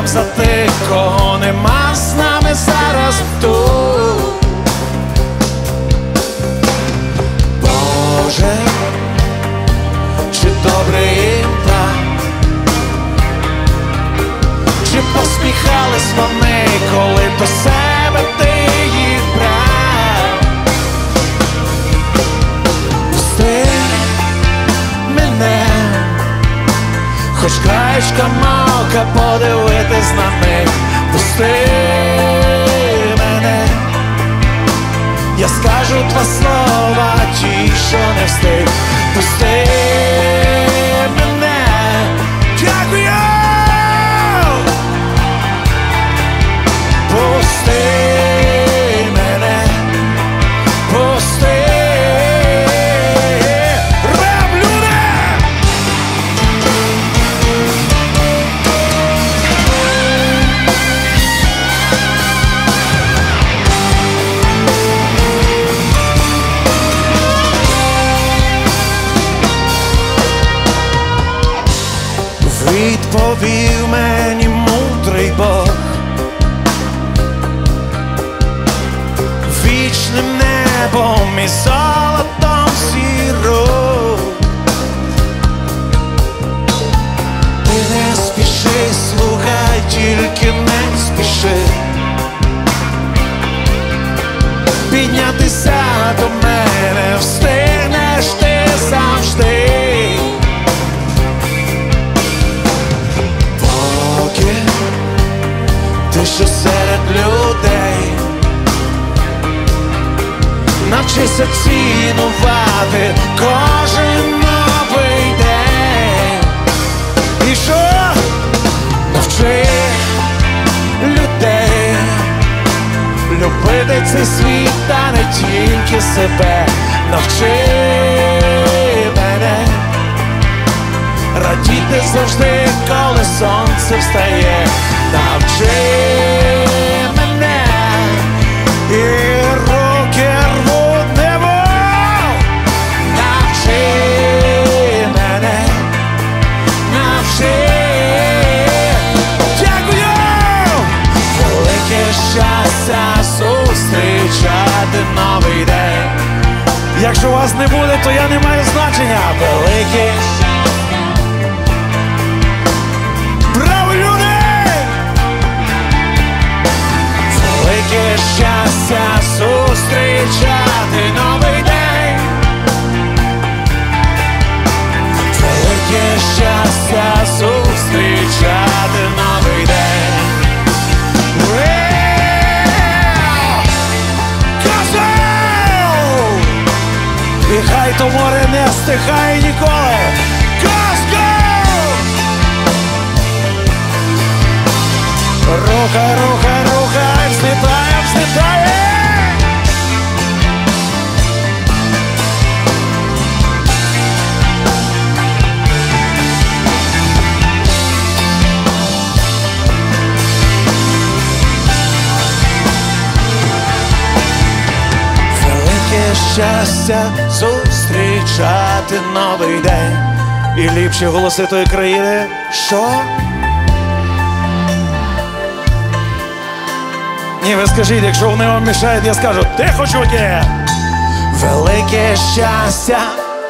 нам за тих, кого нема з нами зараз тут. Боже, чи добре їм так, чи посміхались вони, коли до себе ти їх брав? Пусти мене, хоч краєчком ока подивитись на них. Пусти мене, я скажу два слова, ті, що не встиг. Пусти мене, дякую. Пусти мене, пусти. Реп, люди! Відповів мені мудрий Бог, вічним небом і золотом сіру. Ти не спіши, слухай, тільки не спіши піднятися до мене, встигнеш ти завжди. Поки ти що серед людей, навчися цінувати кожен новий день. І що? Навчи людей любити цей світ, та не тільки себе. Навчи мене радіти завжди, коли сонце встає. Навчи мене, і руки рвуть небо. Навчи мене, навчи. Дякую! Велике щастя зустрічати новий день. Якщо вас не буде, то я не маю значення. Велике щастя. Браво, люди! Велике щастя зустрічати новий день. Велике щастя зустрічати новий день. І хай то море не стихає ніколи. Рухай, рухай, рухай, взлітає, взлітає. Велике щастя зустрічати новий день. І ліпші голоси тої країни. Що? Ні, ви скажіть, якщо вони вам мішають, я скажу: тихо, чуваки! Велике щастя.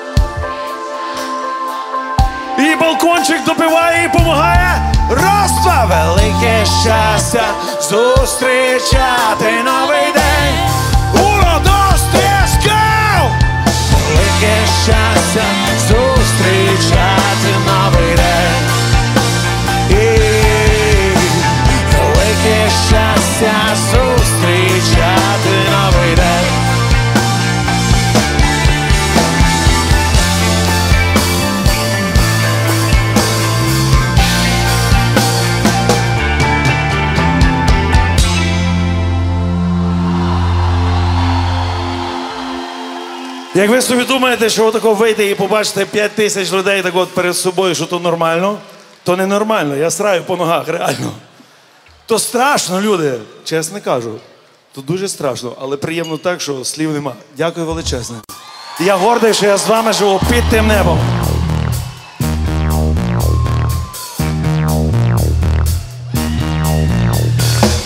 І балкончик допиває і помагає. Раз, два! Велике щастя зустрічати новий день. Uno, dos, tres, go! Велике щастя зустрічати новий день. І велике щастя зустрічати новий день. Як ви собі думаєте, що отако вийти і побачите 5 тисяч людей так от перед собою, що то нормально, то не нормально. Я сраю по ногах, реально. То страшно, люди, чесно кажу. То дуже страшно, але приємно так, що слів нема. Дякую величезне. Я гордий, що я з вами живу під тим небом.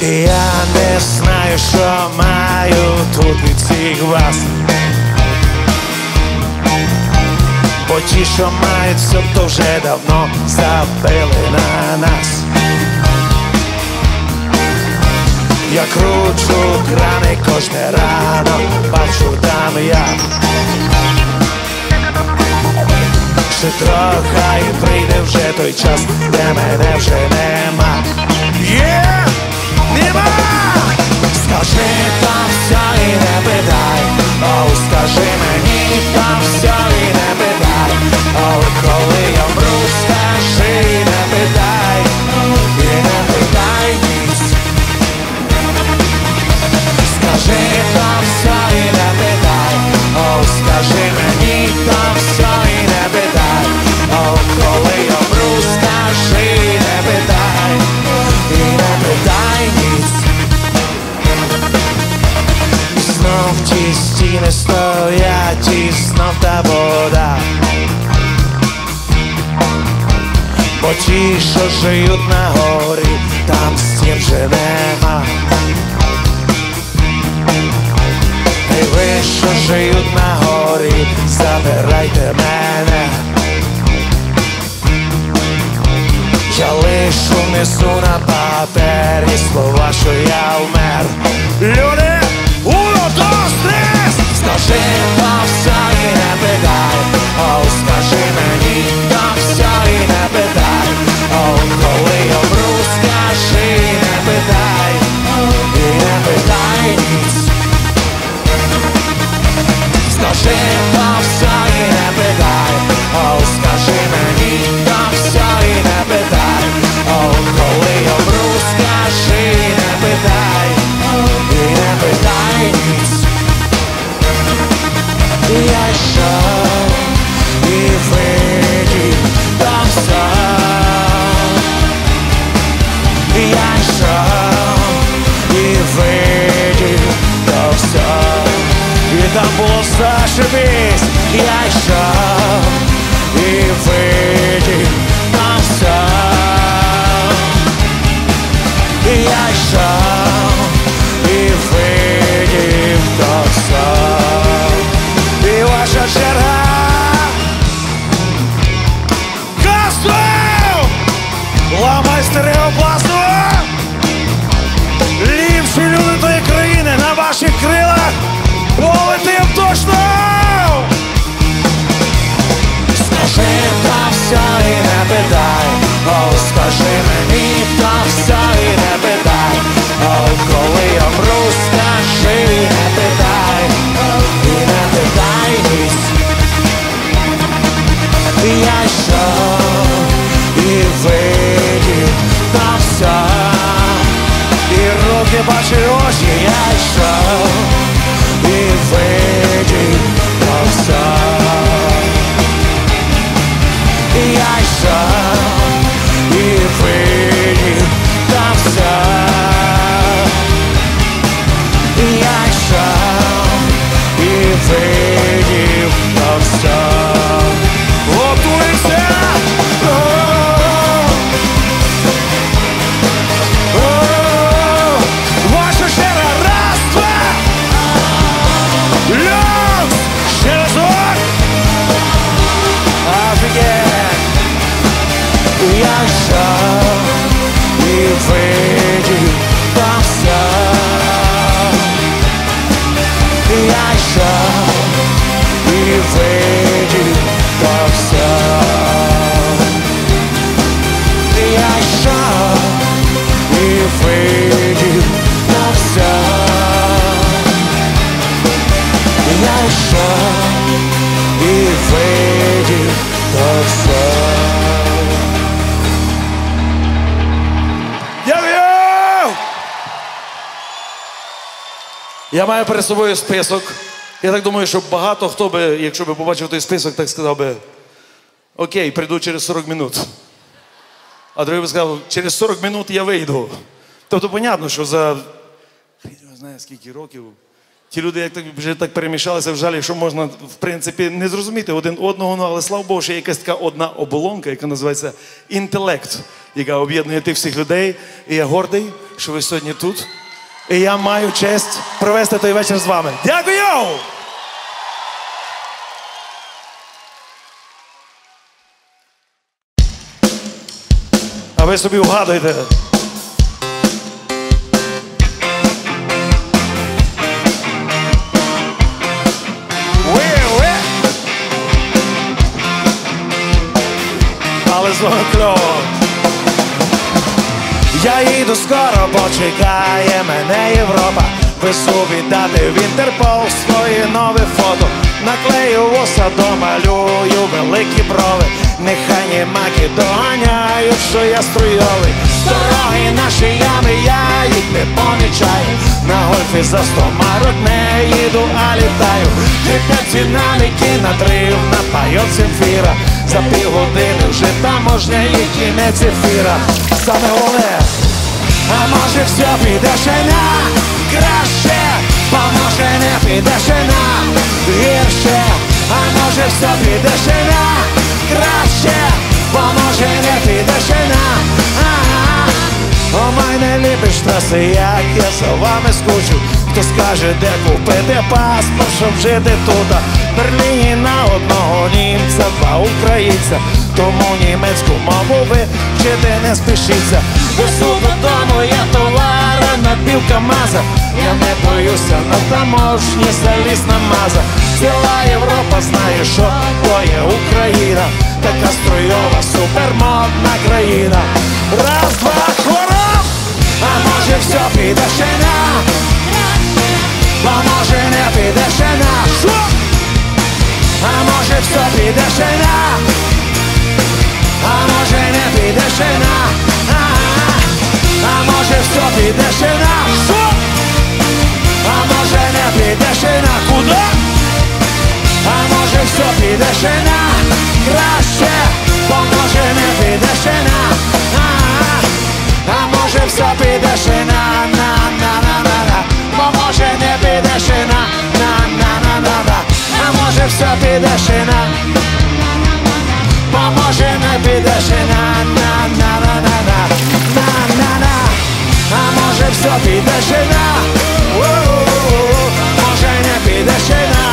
Я не знаю, що маю тут від всіх вас. Бо ті, що мають все, то вже давно забили на нас. Я кручу крани кожне рано, бачу там я. Ще трохи і прийде вже той час, де мене вже нема. Нема! Скажи там все і не питай, скажи мені там все і не питай, коли я вмру, скажи і не питай, і не питай ніч. Скажи там все і не питай, скажи мені там все і не питай, коли я вмру, скажи і не питай, і не питай ніч. Знов ті стіни стоять, і знов та вода. Бо ті, що живуть на горі, там стін вже нема. І ви, що живуть на горі, забирайте мене. Я лишу внесу на папері слова, що я вмер. Люди! Uno, dos, tres! Скажи там все і не питай, скажи мені там все і не питай, коли я вмру, скажи і не питай, і не питай ніч. Скажи там все і не питай, скажи мені там все і не питай, коли я вмру, скажи і не питай, і не питай ніч. Я йшов і видів там все. Я йшов і видів там все. І там було зашибись. Я йшов і видів там все. Я йшов і видів там все. І ваша черга. Газуй! Ламай стереопласту! Ліпші люди тої країни на ваших крилах полетим точно! Скажи там все і не питай, скажи мені там все і не питай, коли я вмру, скажи і не питай, і не питай ніч. Я йшов і видів там все, і руки бачу очі. Я йшов і видів там все. Я йшов і видів там все. Я йшов і видів там все. Готуйся! Ваша черга! Раз, два! Люкс! Ще разок! Офігеть! Я йшов і видів там все. Я йшов і видів там все. Я йшов і видів там все. Я йшов і видів там все. Дякую! Я маю перед собою список. Я так думаю, що багато хто би, якщо би побачив той список, так сказав би: окей, прийду через 40 минут. А другий би сказав: через 40 минут я вийду. Тобто, понятно, що за, не знаю, скільки років, ті люди як так, вже так перемішалися в жалі, що можна, в принципі, не зрозуміти один одного, ну, але слава Богу, що є якась така одна оболонка, яка називається інтелект, яка об'єднує тих всіх людей. І я гордий, що ви сьогодні тут. І я маю честь провести той вечір з вами. Дякую! А ви собі вгадуєте. Але з вами кльово. Я їду скоро, бо чекає мене Європа. Везу віддати в Інтерпол свої нові фото. Наклею вуса, домалюю великі брови. Нехай німаки доганяють, що я струйовий. З дороги наші ями, я їх не помічаю. На гольфі за 100 марок не їду, а літаю. Хрипять динаміки, надрив, напають Земфіра. За півгодини вже таможня і кінець ефіра. Саме головне, а може все піде ще на краще, бо може не піде ще на гірше. А може все піде ще на краще, бо може не піде ще на О, май найліпиш траси, як я за вами скучу. Хто скаже, де купити паспорт, щоб жити тут. В Берліні на одного німця, 2 українця. Тому німецьку мову ви вчити не спішіться. Везу додому я товара на пів КамАЗа. Я не боюся на таможні заліз на маза. Ціла Європа знає, що то є Україна. Така струйова, супермодна країна. Раз, два, хором! А може все піде ще на а може не піде ще на шо? А може все піде ще на а може не піде ще на а може все піде ще на шо? А може не піде ще на куди? А може все піде ще на краще, бо може не піде ще на а може все піде ще на бо може не піде ще на а може все піде ще на бо може не піде ще на а може все піде ще на може не піде ще на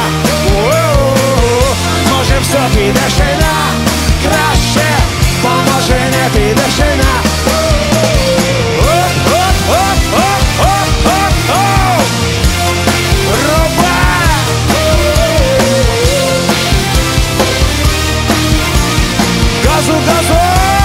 може все піде ще на краще, бо може не піде ще на газу!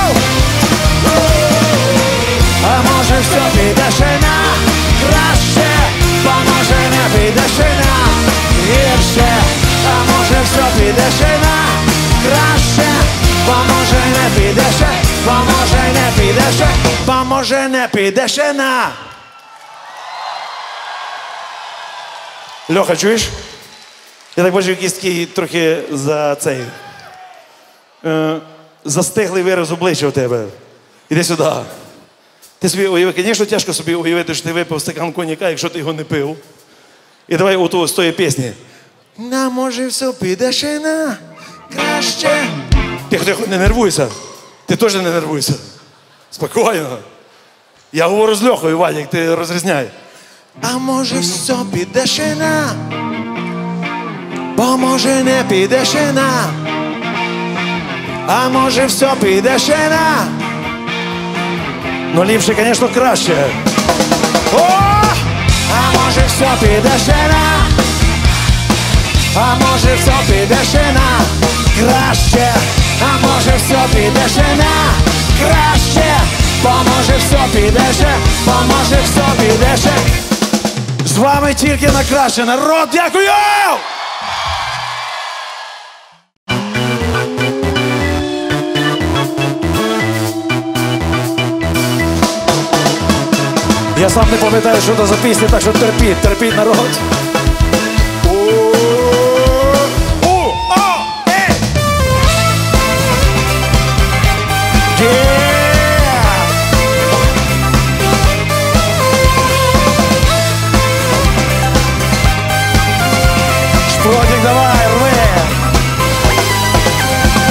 А може все піде ще на краще, бо може не піде ще на гірше. А може все піде ще на краще, бо може не піде ще, бо може не піде ще, бо може не піде ще на. Льоха, чуєш? Я так бачу, якийсь такий трохи за цей... застиглий вираз обличчя у тебе. Іди сюди. Ти собі уяви, звісно, тяжко собі уявити, що ти випив стакан коньяка, якщо ти його не пив. І давай оту з тої пісні. На, може, все піде ще на краще. Тихо, не нервуйся. Ти теж не нервуйся. Спокійно. Я говорю з Льохою, Вадик, ти розрізняй. А може, все піде ще на, бо може не піде ще на. А може все піде ще на. Ну ліпше, звісно, краще. О! А може все піде ще на. А може все піде ще на краще. А може все піде ще на краще. Поможе все піде ще, поможе все піде ще. З вами тільки на краще, народ, дякую! Я сам не пам'ятаю, що це за пісня, так що терпіть, терпіть, народ. Шпротик, давай, рви!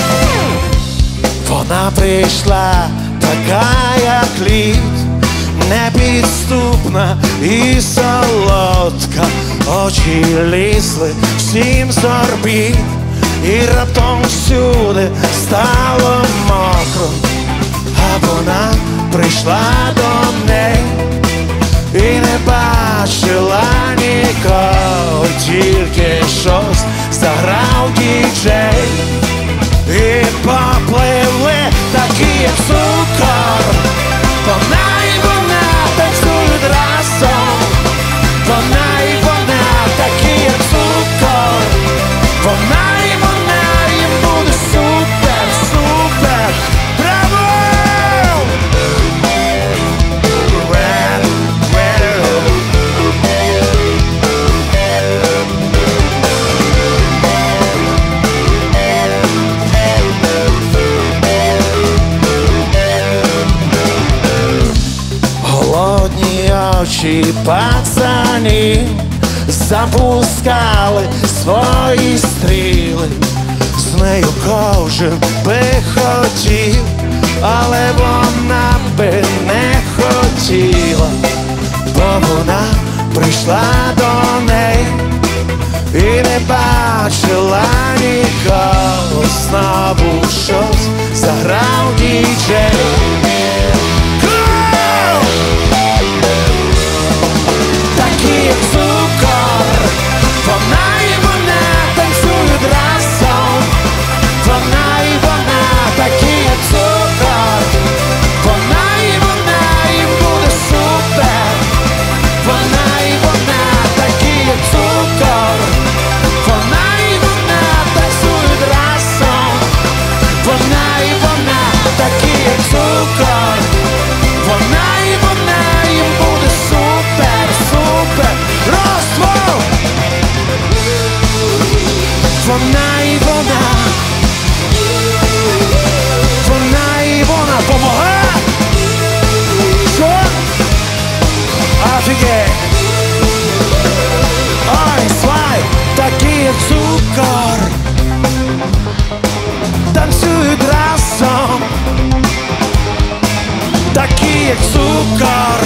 Вона прийшла, така як лід, непідступна і солодка, очі лізли всім з орбіт, і раптом всюди стало мокро, а вона прийшла до неї і не бачила нікого, тільки щось заграв діджей. І попливли такі, як цукор, вона і вона танцюють разом, вона і вона такі, як цукор, вона і вона, їм буде супер, супер, браво! Очі пацанів запускали свої стріли, з нею кожен би хотів, але вона би не хотіла, бо вона прийшла до неї і не бачила нікого, знову щось заграв діджей. Такі, як цукор, вона і вона танцюють разом, вона і вона такі, як цукор, вона і вона, їм буде супер, вона і вона такі, як цукор, вона і вона танцюють разом, вона і вона такі, як цукор, вона і вона, їм буде супер, супер, розтвор! Вона і вона, вона і вона, помогла! Що? Офігеть! Ой, свай, такі, як цукор, танцюють разом, такі, як цукор,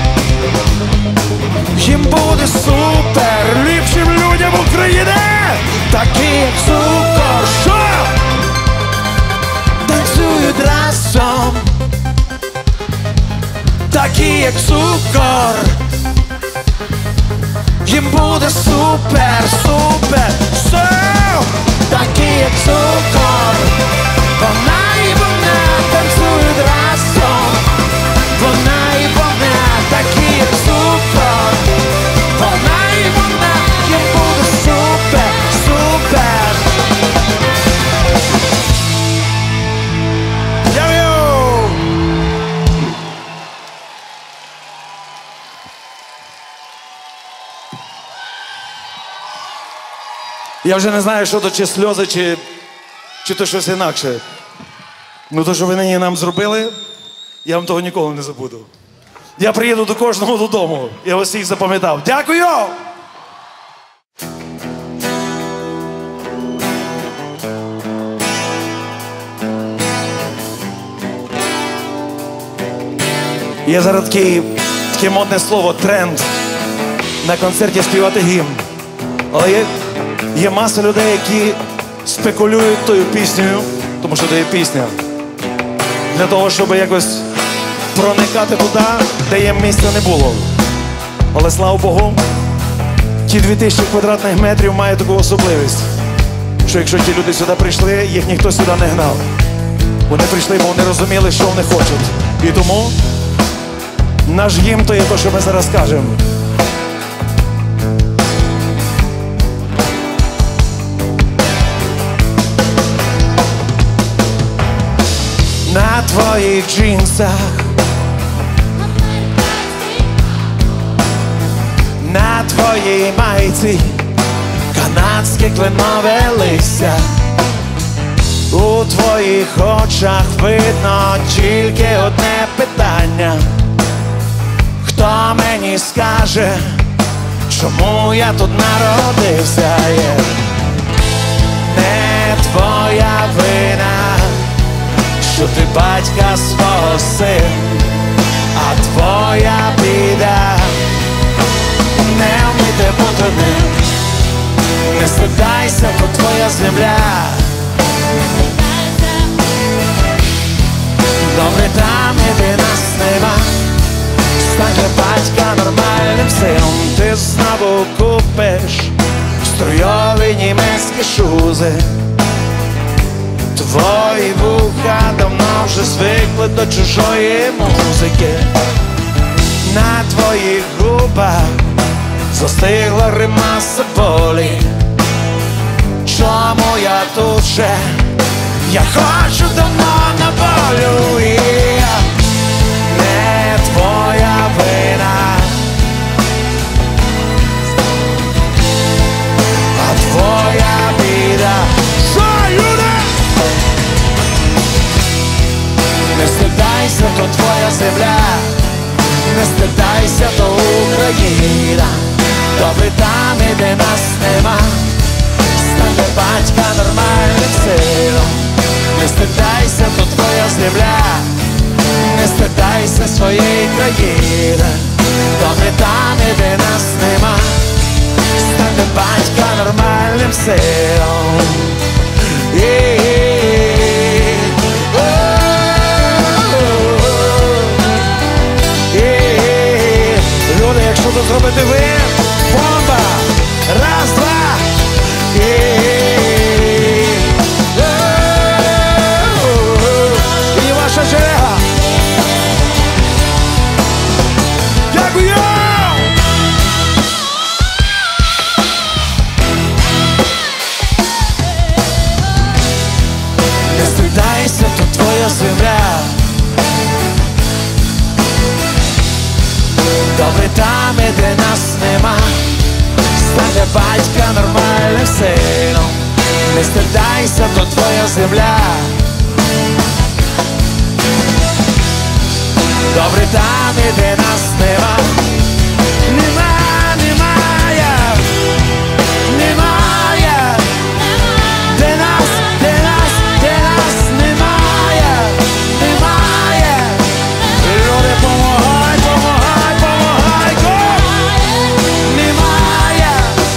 їм буде супер, ліпшим людям України, такі, як цукор, що? Танцюють разом, такі, як цукор, їм буде супер, супер, що? Такі, як цукор, вона і вона танцюють разом, вона і вона такі, як цукор, вона і вона, їм буде супер, супер. Йо-йо! Я вже не знаю, що то, чи сльози, чи то щось інакше. Ну то, що ви нині нам зробили, я вам того ніколи не забуду. Я приїду до кожного додому. Я вас всіх запам'ятав. Дякую! Є зараз таке модне слово тренд на концерті співати гімн. Але є маса людей, які спекулюють тою піснею, тому що це є пісня, для того, щоб якось проникати туди, де їм місця не було. Але, слава Богу, ті 2000 квадратних метрів мають таку особливість, що якщо ті люди сюди прийшли, їх ніхто сюди не гнав. Вони прийшли, бо вони розуміли, що вони хочуть. І тому наш гімн то є те, що ми зараз скажемо. На твоїх джинсах, на твоїй майці канадське кленове листя. У твоїх очах видно тільки одне питання: хто мені скаже, чому я тут народився? Не твоя вина, що ти батька свого син, а твоя твоя біда, не вміти бути ним. Не стидайся, то твоя земля. Добре там, де нас нема. Стань для батька нормальним сином. Ти знову купиш струйові німецькі шузи. Твої вуха давно вже звикли до чужої музики. На твоїх губах застигла гримаса болі. Чому я тут ще? Я хочу давно на волю. І не твоя вина, а твоя біда. Не стидайся, то твоя земля. Не стидайся, то Україна. Добре там, де нас нема. Стане батька нормальним сином. Не стидайся, то твоя земля. Не стидайся своєї країни. Добре там, де нас нема. Стане батька нормальним сином. Люди, якщо то зробите ви, бомба! Раз, два! І ваша черга! Дякую! Не стидайся, то твоя земля. Добре там, де нас нема. Стане батька нормальним сином. Не стидайся, то твоя земля. Добре там, де нас нема. Немає. Де нас немає. Люди, помагай, Гол! Немає.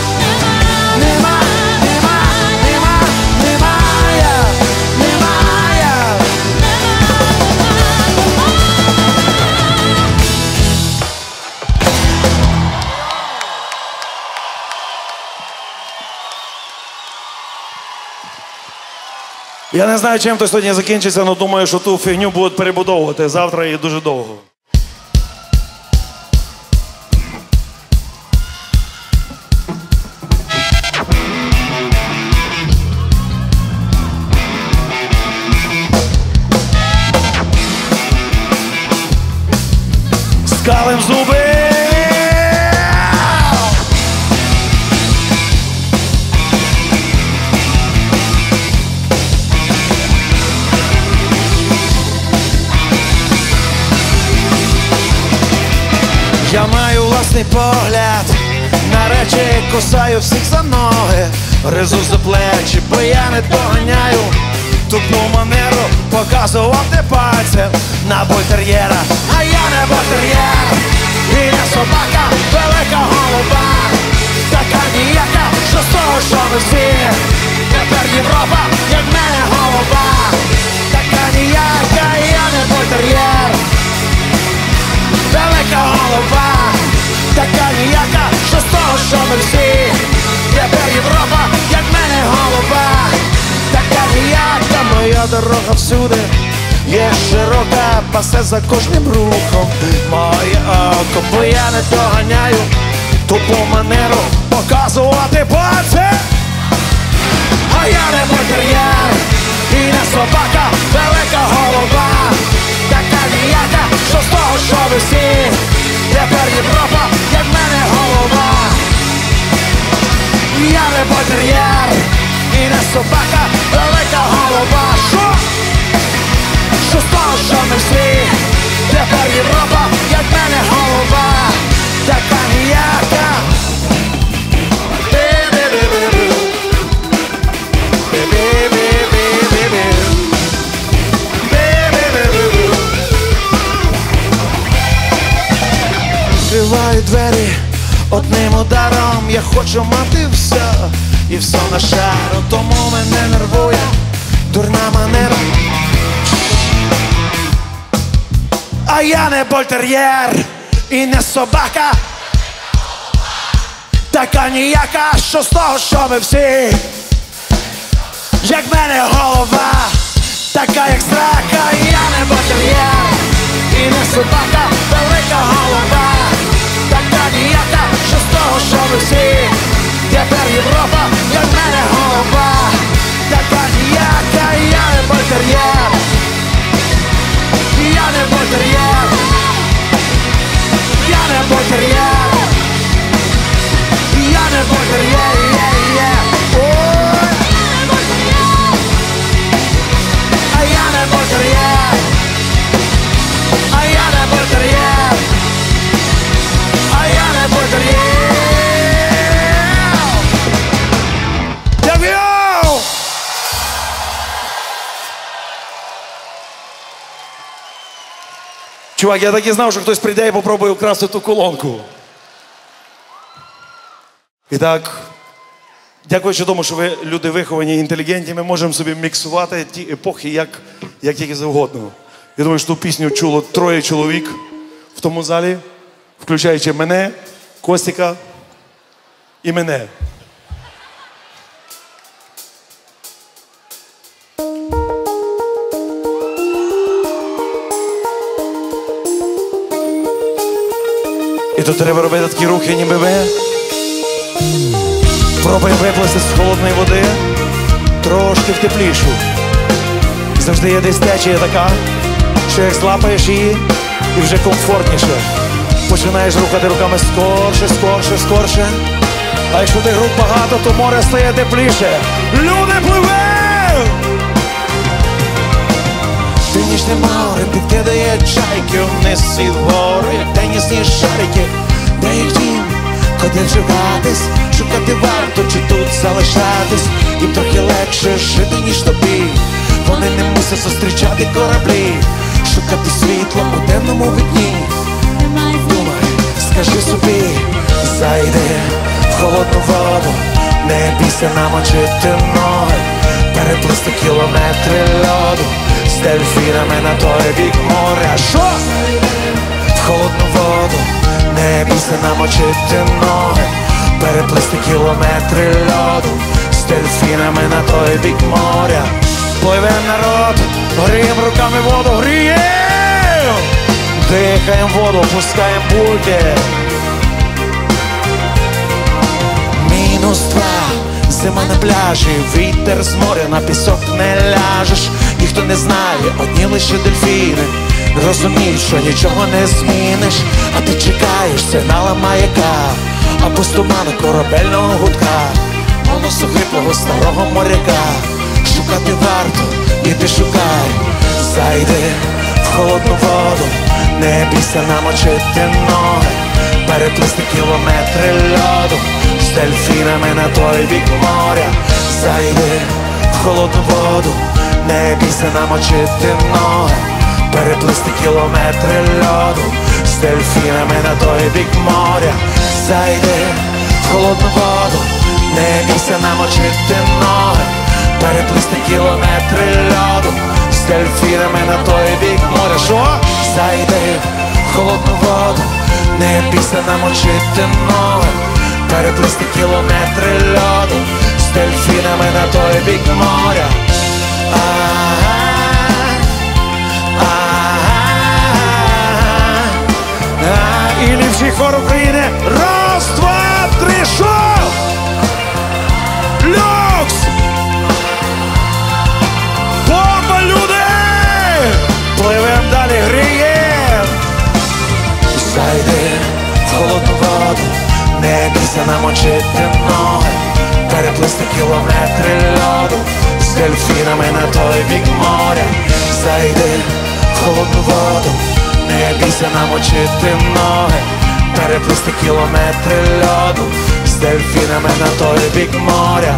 Я не знаю, чим то сьогодні закінчиться, але думаю, що ту фігню будуть перебудовувати завтра і дуже довго. Скалим зуби! Я маю власний погляд, на речі кусаю всіх за ноги, гризу за плечі, бо я не доганяю тупу манеру показувати пальцем на бультер'єра. А я не бультер'єр, і не собака, велика голуба, така ніяка, що з того, що ми всі. Тепер Європа, як в мене голуба, така ніяка, я не бультер'єр. Велика голова, така ніяка, що з того, що ми всі. Тепер Європа, як в мене голова, така ніяка. Моя дорога всюди є широка, пасе за кожним рухом моє око, бо я не доганяю тупу манеру показувати пальцем. А я не бультер'єр і не собака, велика голова, така ніяка, що з того, що ви всі. Тепер Європа, як в мене голова. Я не бультер'єр і не собака, велика голова. Що з того, що ми всі. Тепер Європа, як в мене голова, така ніяка. двері одним ударом. Я хочу мати все і все на шару, тому мене нервує дурна манера. А я не больтер'єр і не собака, така ніяка, що з того, що ми всі, як в мене голова, така як срака. Я не больтер'єр і не собака, велика голова, така ніяка, що з того, що ми всі, тепер Європа, як в мене голова, така ніяка. Я не больтер'єр, я не больтер'єр, я не больтер'єр, я не больтер'єр, а я не больтер'єр, а я не больтер'єр, а я не больтер'єр. Дякую! Чувак, я так і знав, що хтось прийде і попробує украсти ту колонку. І так, дякуючи тому, що ви люди виховані і інтелігентні, ми можемо собі міксувати ті епохи, як тільки завгодно. Я думаю, що ту пісню чуло 3 чоловік в тому залі, включаючи мене, Костіка і мене. І тут треба робити такі рухи, ніби ми пробуємо виплисти з холодної води трошки в теплішу. Завжди є десь течія така, що як злапаєш її, і вже комфортніше. Починаєш рухати руками скорше, скорше, скорше. А якщо тих рук багато, то море стає тепліше. Люди, пливе! Північне море підкидає чайки вниз і вгору, як тенісні шарики. Де їх дім, куди вживатись, шукати варто, чи тут залишатись. Їм трохи легше жити, ніж тобі. Вони не мусять зустрічати кораблі, шукати світло у темному вікні. Думай, скажи собі, зайди в холодну воду, не бійся намочити ноги, переплисти кілометри льоду з дельфінами на той бік моря. Що? В холодну воду, не бійся намочити ноги, переплисти кілометри льоду з дельфінами на той бік моря. Пливем, народ, грієм руками воду, грієм! Дихаєм воду, пускаєм бульки. -2, зима на пляжі, вітер з моря, на пісок не ляжеш. Ніхто не знає, одні лише дельфіни розуміють, що нічого не зміниш. А ти чекаєш сигнала маяка або з туману корабельного гудка, голосу хриплого старого моряка. Шукати варто, і ти шукай, зайди в холодну воду, не бійся намочити ноги, переплисти кілометри льоду з дельфінами на той бік моря. Зайди в холодну воду, не бійся намочити ноги, переплисти кілометри льоду з дельфінами на той бік моря. Зайди в холодну воду, не бійся намочити ноги, переплисти кілометри льоду з дельфінами на той бік моря. Що? Зайди в холодну воду, не бійся намочити ноги, переплисти кілометри льоду з дельфінами на той бік моря. І ліпший хор України. Раз, два, три, шо! Люкс! Бомба, люди! Пливем далі, грієм! Зайди в холодну воду, не бійся намочити ноги, переплисти кілометри льоду з дельфінами на той бік моря. Зайди в холодну воду, не бійся намочити ноги, переплисти кілометри льоду з дельфінами на той бік моря.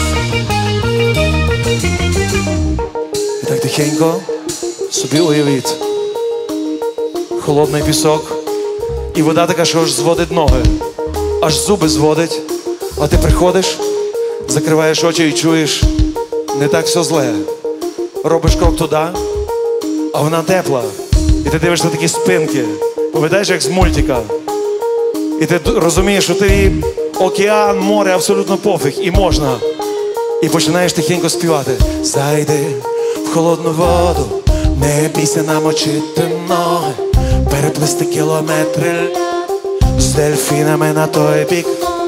І так тихенько собі уявіть холодний пісок, І вода така, що аж зводить ноги, аж зуби зводить. А ти приходиш, закриваєш очі і чуєш, не так все зле. Робиш крок туди, а вона тепла. І ти дивишся такі спинки. Пам'ятаєш, як з мультика. І ти розумієш, що ти океан, море, абсолютно пофіг. І можна. І починаєш тихенько співати. Зайди в холодну воду, не бійся намочити ноги, переплисти кілометри з дельфінами на той бік.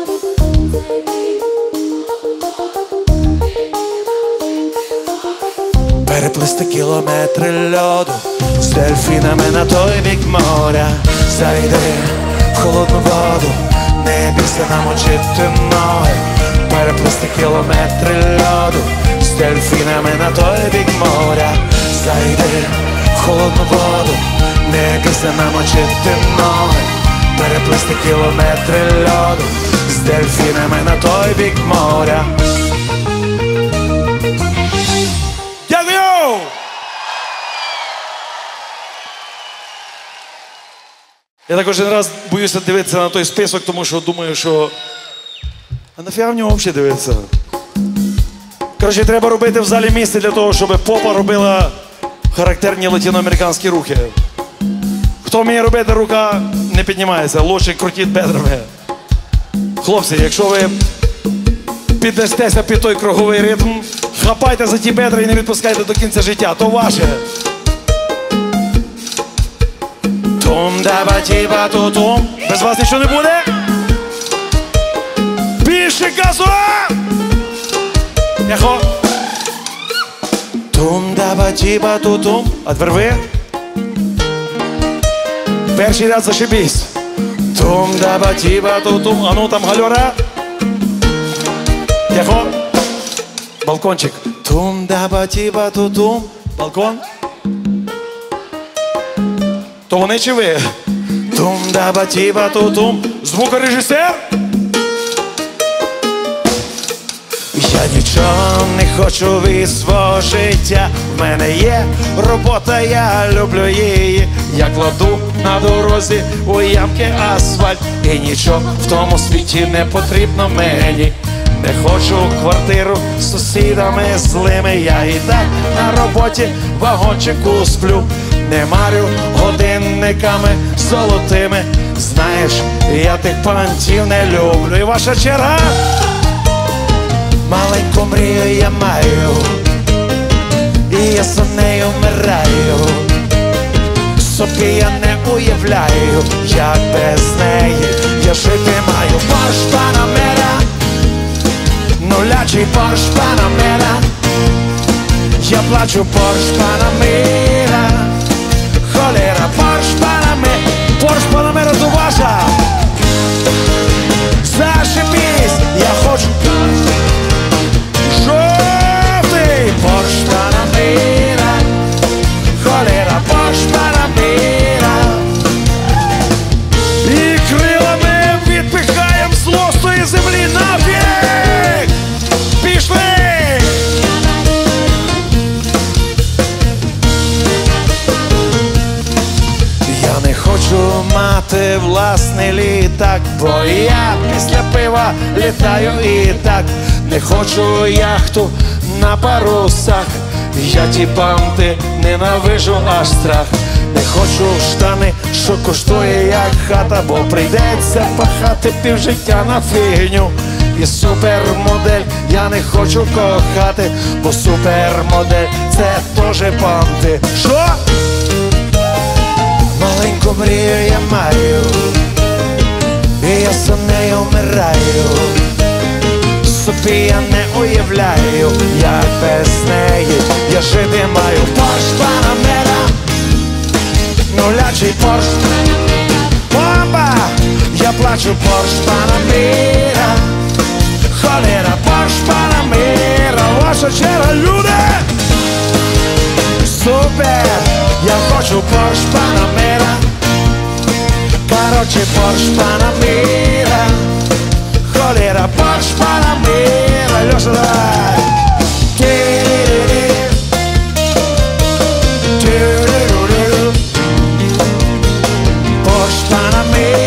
Переплисти кілометри льоду з дельфінами на той бік моря. Зайди в холодну воду, не бійся намочити ноги, переплисти кілометри льоду з дельфінами на той бік моря. Зайди в холодну воду, не бійся намочити ноги, переплисти кілометри льоду з дельфінами на той бік моря. Дякую! Я так кожен раз боюся дивитися на той список, тому що думаю, що а нафіга в нього взагалі дивитися? Коротше, треба робити в залі місце для того, щоб попа робила характерні латиноамериканські рухи. Хто вміє робити, рука не піднімається, лучше крутіть бедрами. Хлопці, якщо ви піднестеся під той круговий ритм, хапайте за ті бедра і не відпускайте до кінця життя, то ваше. Тум-даба-тіба-ту-тум. Без вас нічого не буде? Більше газу! Яхо! Тум-даба-тіба-ту-тум. А тепер ви? Перший ряд зашибісь. Тум-даба-тіба-ту-тум. А ну там гальора. Яхо! Балкончик. Тум-даба-тіба-ту-тум. Балкон. То вони чи ви? Тум-даба-тіба-ту-тум. Звукорежисер? Я нічого не хочу від свого життя. В мене є робота, я люблю її. Я кладу на дорозі у ямки асфальт. І нічого в тому світі не потрібно мені. Не хочу квартиру з сусідами злими. Я і так на роботі в вагончику сплю. Не марю годинниками золотими. Знаєш, я тих пантів не люблю. І ваша черга? Маленьку мрію я маю, і я за нею вмираю. Собі я не уявляю, як без неї я жити маю. Порш Панамера, нулячий Порш Панамера. Я плачу Порш Панамера. Холера, Порш Панамера. Порш Панамера то ваша. Зашибись, я хочу. Жовтий Порш Панамера. Холера, Порш Панамера. І крилами відпихаєм зло з тої землі нафіг. Пішли! Я не хочу мати власний літак, бо я після пива літаю і так. Не хочу яхту на парусах, я ті банти ненавижу аж страх. Не хочу штани, що коштує як хата, бо прийдеться пахати півжиття на фігню. І супермодель я не хочу кохати, бо супермодель це теж банти. Що? Маленьку мрію я маю, і я за нею вмираю. Собі я не уявляю, як без неї я жити маю. Порш Панамера, нулячий Порш. Бомба! Я плачу Порш Панамера. Холера, Порш Панамера. Ваша черга, люди! Супер! Я хочу Порш Панамера. Короче, Порш Панамера. Холера, Порш Панамера. Леша, давай! Порш Панамера.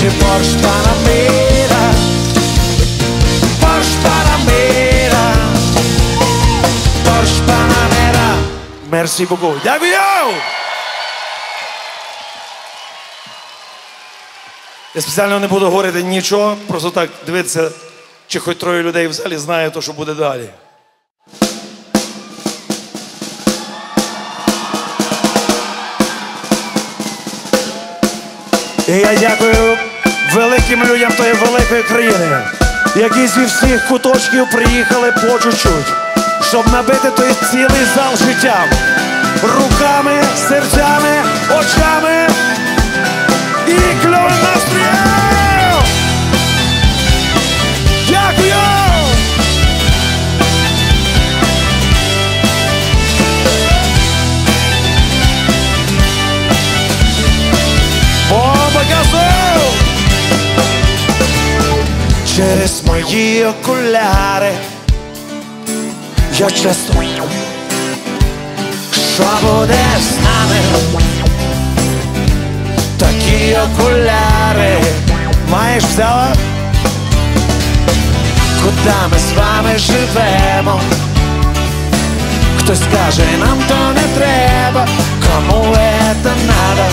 Porsche Panamera, Porsche Panamera, Porsche Panamera. Merci beaucoup. Дякую! Я спеціально не буду говорити нічого, просто так дивитися, чи хоч троє людей в залі знає те, що буде далі. І я дякую великим людям тої великої країни, які зі всіх куточків приїхали по чуть-чуть, щоб набити той цілий зал життям. Руками, серцями, очами і кльовим настроєм! Дякую! Через мої окуляри я часто, що буде з нами? Такі окуляри маєш взяла? Куди ми з вами живемо? Хтось каже, нам то не треба, кому это надо?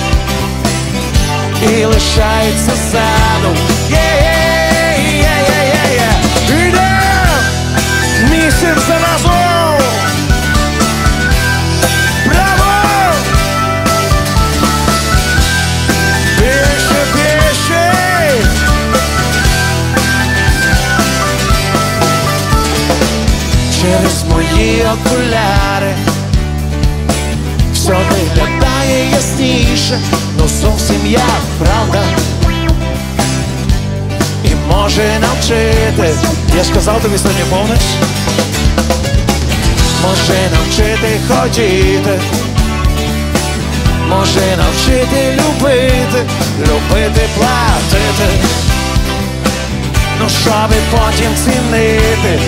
І лишається ззаду. Ідем! Місяць за разом! Браво! Більше, більше! Через мої окуляри все виглядає ясніше, но зовсім як правда. І може навчити, я ж казав тобі сьогодні, помниш? Може навчити хотіти, може навчити любити, любити платити, ну щоби потім цінити.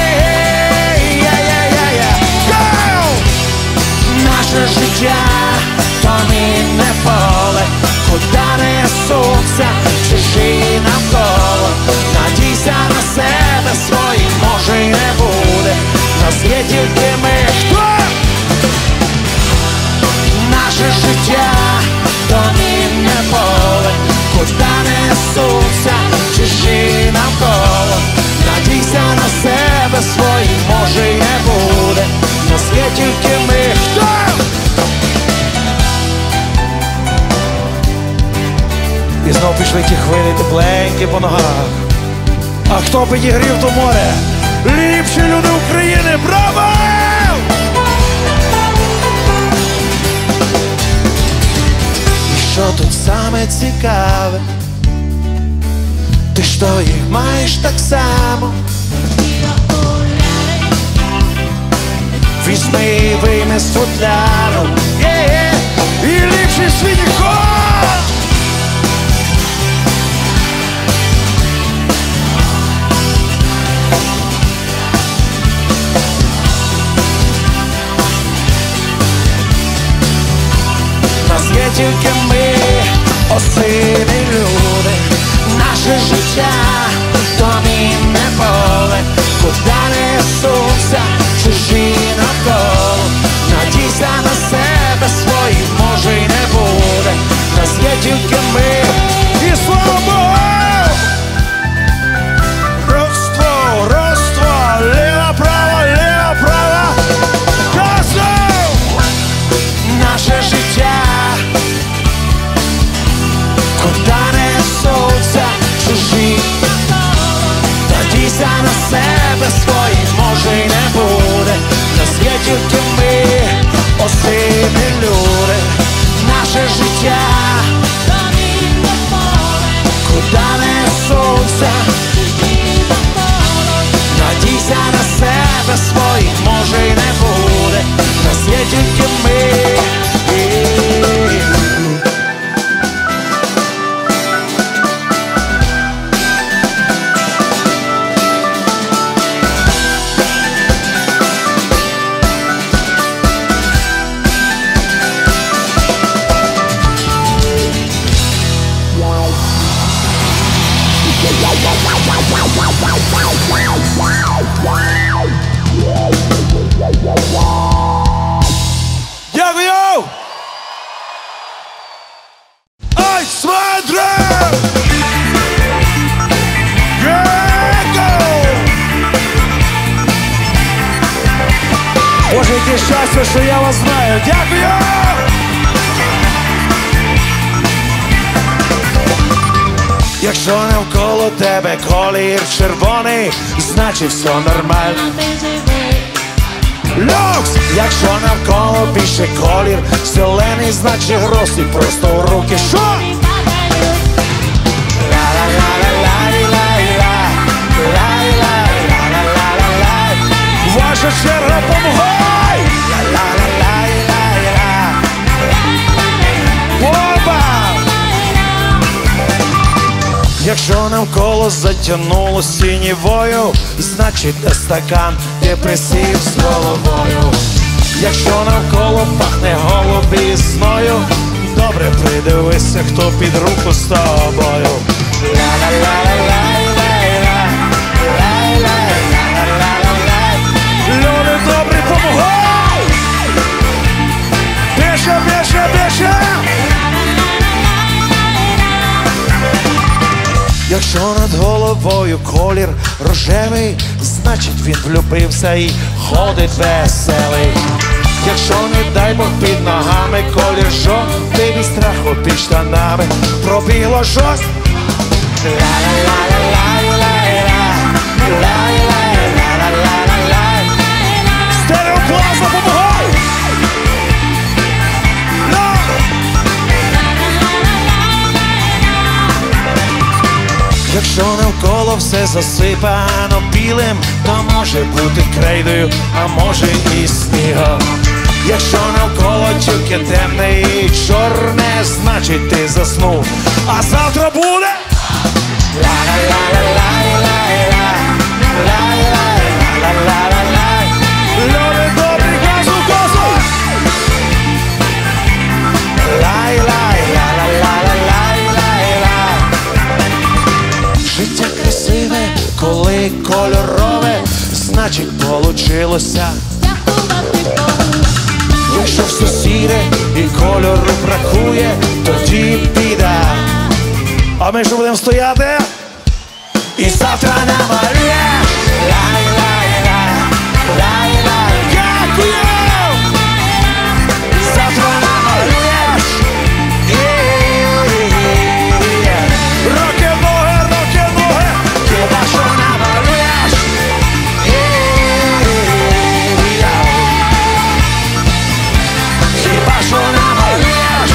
Наше життя то мінне поле, куди несуться чужі навколо. Надійся на себе, своїх може й не буде. Нас є тільки ми. Хто? Наше життя то мінне поле, куди несуться чужі навколо. Надійся на себе, своїх може й не буде. Нас є тільки ми. Хто? І знов пішли ті хвилі тепленькі по ногах. А хто підігрів то море? Ліпші люди України! Браво! І що тут саме цікаве? Ти ж то їх маєш так само. Візьми і вийми з футляру. І ліпший світі ход! Нас є тільки ми, осині люди. Наше життя то мінне поле, куди несуться чужі навколо. Надійся на себе, своїх може й не буде. Нас є тільки все, що я вас знаю. Дякую! Якщо навколо тебе колір червоний, значить все нормально. Люкс! Якщо навколо більше колір зелений, значить гроші просто в руки. Що? Ваша черга, помагай! Опа! Якщо навколо затягнуло синівою, значить де стакан депресив з головою. Якщо навколо пахне голубізною, добре придивися, хто під руку з тобою. Люди добрі, помагай! Більше, більше, більше! Якщо над головою колір рожевий, значить він влюбився і ходить веселий. Якщо, не дай Бог, під ногами колір жовтий, від страху під штанами пробігло щось. Стереоплазма, помагай! Якщо навколо все засипано білим, то може бути крейдою, а може і снігом. Якщо навколо тільки темне і чорне, значить ти заснув, а завтра буде. Люди добрі, газу, газу! Життя красиве, коли кольорове, значить получилося. Якщо все сіре і кольору бракує, тоді біда. А ми що будемо стояти? І завтра намалює. Дякую! Завтра намалюєш. Руки, ноги, хіба що намалюєш. Хіба що намалюєш.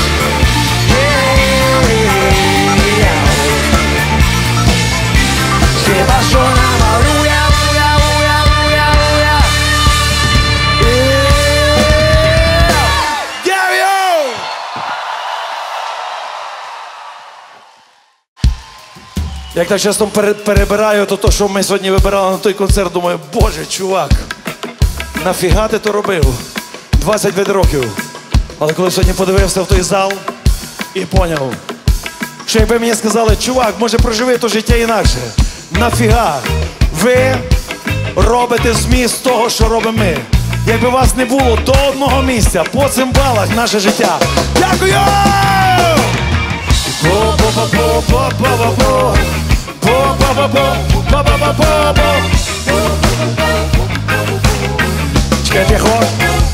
Хіба що намалюєш. Як так часто перебираю то, що ми сьогодні вибирали на той концерт, думаю, боже, чувак, нафіга ти то робив? 20 років. Але коли сьогодні подивився в той зал і поняв, що якби мені сказали, чувак, може проживи то життя інакше. Нафіга ви робите зміст того, що робимо ми. Якби вас не було до одного місця, по цимбалах наше життя. Дякую! Чекай, тихо.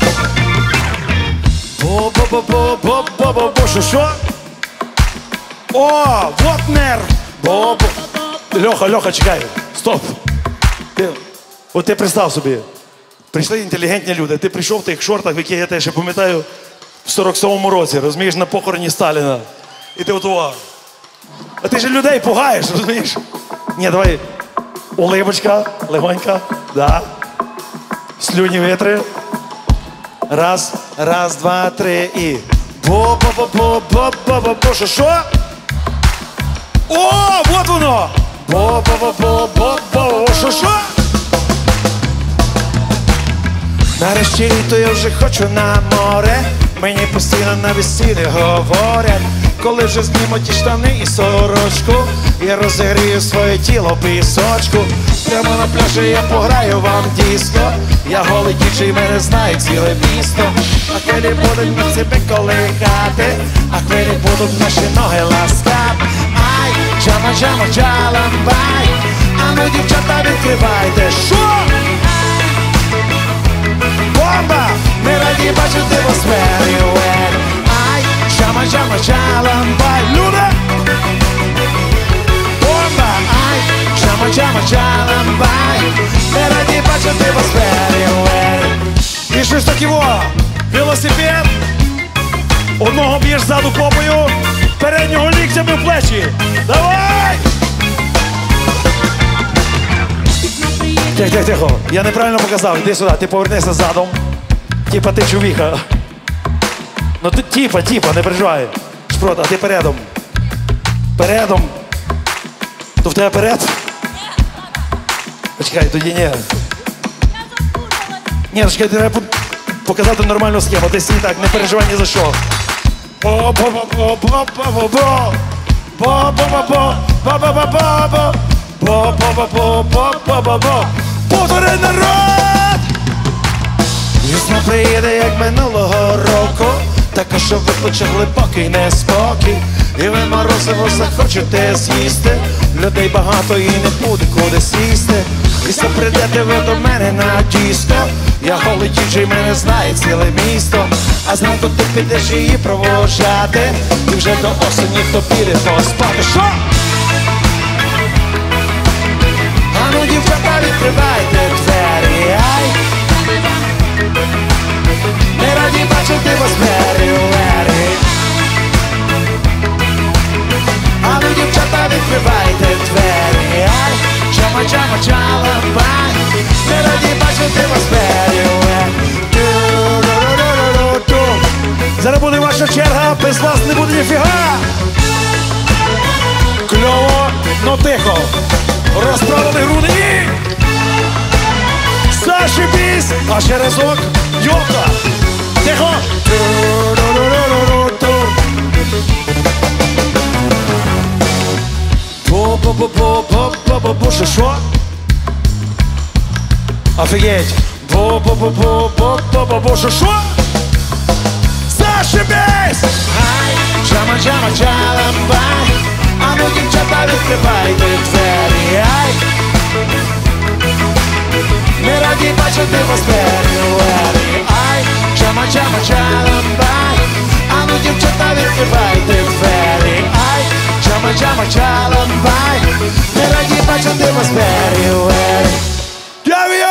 Що? О, вот нерв. Льоха, чекай. Стоп. От ти представ собі. Прийшли інтелігентні люди. Ти прийшов в тих шортах, в яких я теж пам'ятаю, в 47-му році, розумієш, на похороні Сталіна. І ти готував. А ти ж людей пугаєш, розумієш? Ні, давай. Улибочка, легонька. Да. Слюні витри. Раз, два, три і... Бо-бо-бо-бо-бо-бо-бо. Що? О, вот воно! Бо-бо-бо-бо-бо-бо. Що? Нарешті літо, я вже хочу на море. Мені постійно на весіллі говорять. Коли вже зніму ті штани і сорочку, я розігрію своє тіло пісочку. Прямо на пляжі я пограю вам диско. Я голий дівчий, мене знає ціле місто. А хвилі будуть на себе колихати, а хвилі будуть наші ноги ласкати. Ай, джама, джаламбай. А ну, дівчата, відкривайте. Що? Бомба! Ми раді бачити вас very. Ай, чама, чама, чаламбай. Люди! Бомба! Ай, чама, чама, чаламбай. Не раді бачити вас very. І що ж таки во? Велосипед. Одного б'єш ззаду попою, переднього ліктями в плечі. Давай! Тихо, я неправильно показав, іди сюди, ти повернися задом. Типа ти чувіха. Ну ти типа, не переживай. Шпрот, а ти передом. Передом. То в тебе перед? Почекай, тоді ні. Ні, почекай, треба показати нормальну схему. Ти стій так, не переживай ні за що. Повтори, народ! Весна приїде, як минулого року, така, що викличе глибокий неспокій. І ви морозиво захочете з'їсти, людей багато і не буде куди сісти. І прийдете ви до мене на диско, я голий діджей, мене знає ціле місто. А зранку ти підеш її провожати, і вже до осені хто піде поспати. Що? А ну, дівчата, відкривайте двері, ай. Не раді бачити вас very. А ну, дівчата, відкривайте двері, ай. Чама, чама, чалабай. Не раді бачити вас very. Зараз буде ваша черга, без вас не буде ніфіга. Кльово, но тихо. Розправили груди і... Зашибісь! А ще разок. Йока! Тихо! Бо-бо-бо-бо-бо-бо-бо. Що? Офігеть! Бо-бо-бо-бо-бо-бо-бо. Що? Зашибісь! Ай! Чама, чама, чалабай. А ну, дівчата, відкривайте двері, ай. Не раді бачити вас very. Ай, чама, чама, чалабай. А ну, дівчата, відкривайте двері, ай. Чама, чама, чалабай. Не раді бачити вас very. Дякую!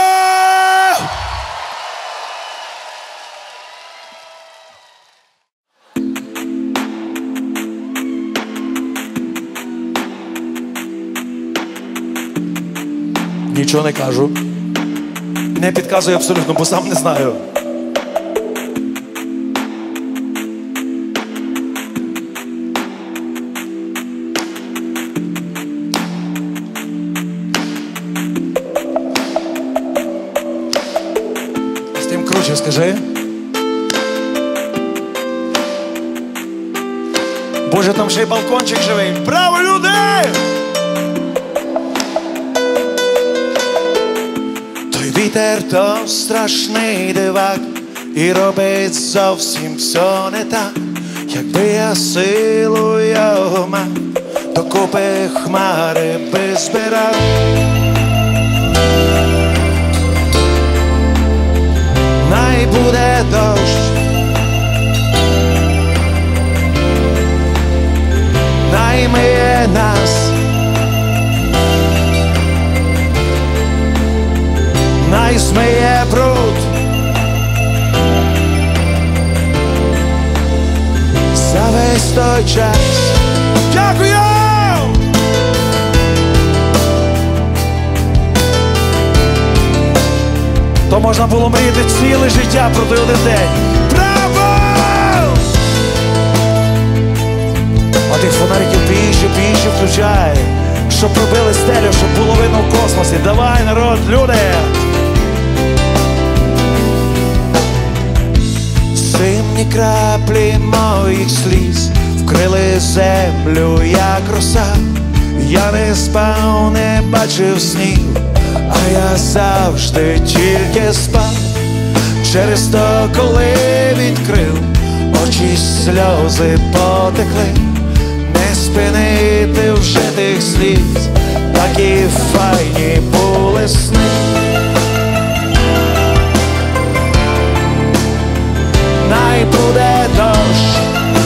Нічого не кажу. Не підказую абсолютно, бо сам не знаю. З тим круче скажи. Боже, там ще й балкончик живий. Браво, люди! Вітер то страшний дивак і робить зовсім все не так. Якби я силу його мав, докупи хмари би збирав. Най буде дощ, най миє нас, най змиє бруд. За весь той час. Дякую! То можна було мріяти ціле життя про той один день. Браво! А тих фонариків більше включай, щоб пробили стелю, щоб було видно в космосі. Давай, народ, люди! Зимні краплі моїх сліз вкрили землю, як роса. Я не спав, не бачив снів, а я завжди тільки спав. Через то, коли відкрив, очі сльози потекли. Не спинити вже тих сліз, такі файні були сни. буде дощ,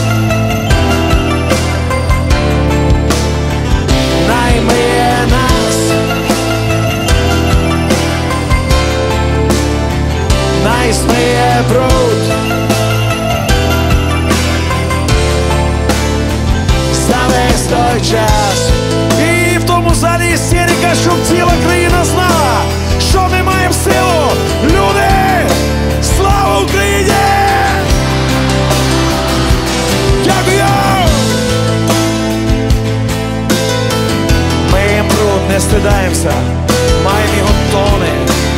наймиє нас, най змиє бруд, за весь той час. І в тому залі істерика, щоб ціла країна знала, що ми маємо силу. Люди, слава Україні! Дякую! Ми їм бруд не стидаємося, маємо його тони.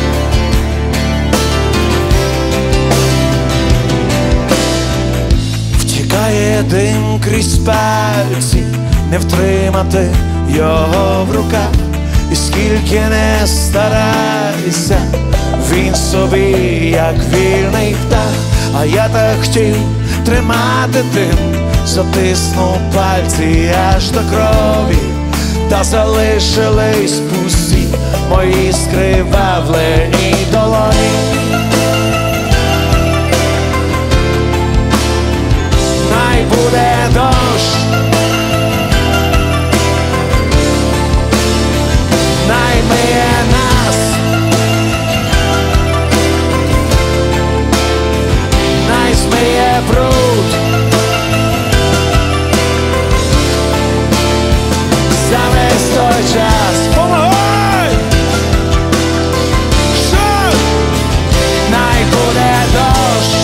Втікає дим крізь пальці, не втримати його в руках. І скільки не старайся, він собі як вільний птах. А я так хотів тримати дим, затиснув пальці аж до крові, та залишились пусті мої скривавлені долоні. Най буде дощ, наймиє нас, най змиє бруд, за весь той час. Помагай! Що? Най буде дощ,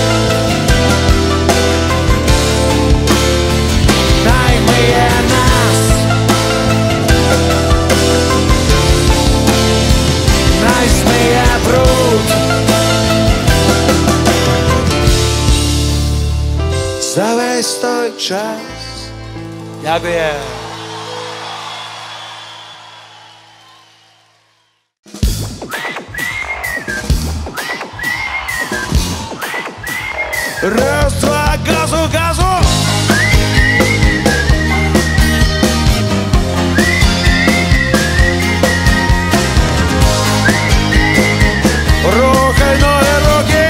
наймиє нас, най змиє бруд, за весь той час. Дякую. Раз, два, газу, газу! Рухай ноги, руки!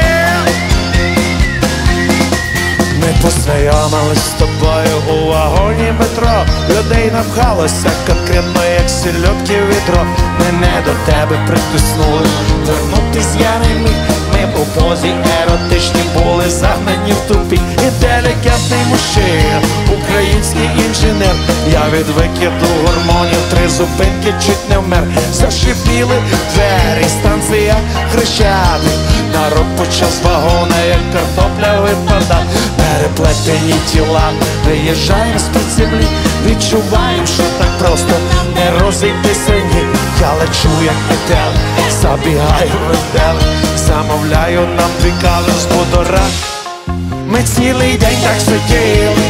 Ми познайомились з тобою у вагоні метро. Людей напхалося конкретно, як сільотки в відро. Мене до тебе притиснули, вернутись я не міг. Ми у позі еротичні були загнані в тупік. Інтелігентний мужчина, український інженер. Я від викиду гормонів 3 зупинки чуть не вмер. Зашипіли двері, станція Хрещатик. Народ почав з вагона, як картопля випадав. Переплетені тіла, виїжджаємо з-під землі. Відчуваємо, що так просто не розійтися ні. Я лечу, як метел, забігаю в ентел. Замовляю нам 2 кави з будора. Ми цілий день так сиділи,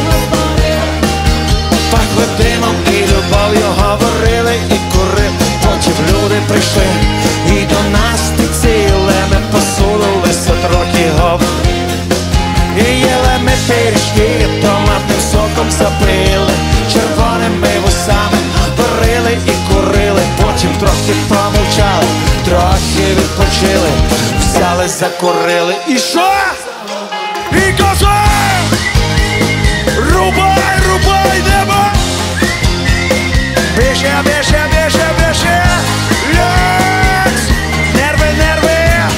пахли димом і любов'ю, говорили і курили. Потім люди прийшли і до нас підсіли. Ми посунулися трохи говорили. І їли ми пиріжки, томатним соком запили, червоними вусами варили і курили. Потім трохи помовчали, трохи відпочили, взяли, закурили. І що? І газу! Рубай, рубай небо! Біже, біже, біже, біже! Лекс! Нерви, нерви!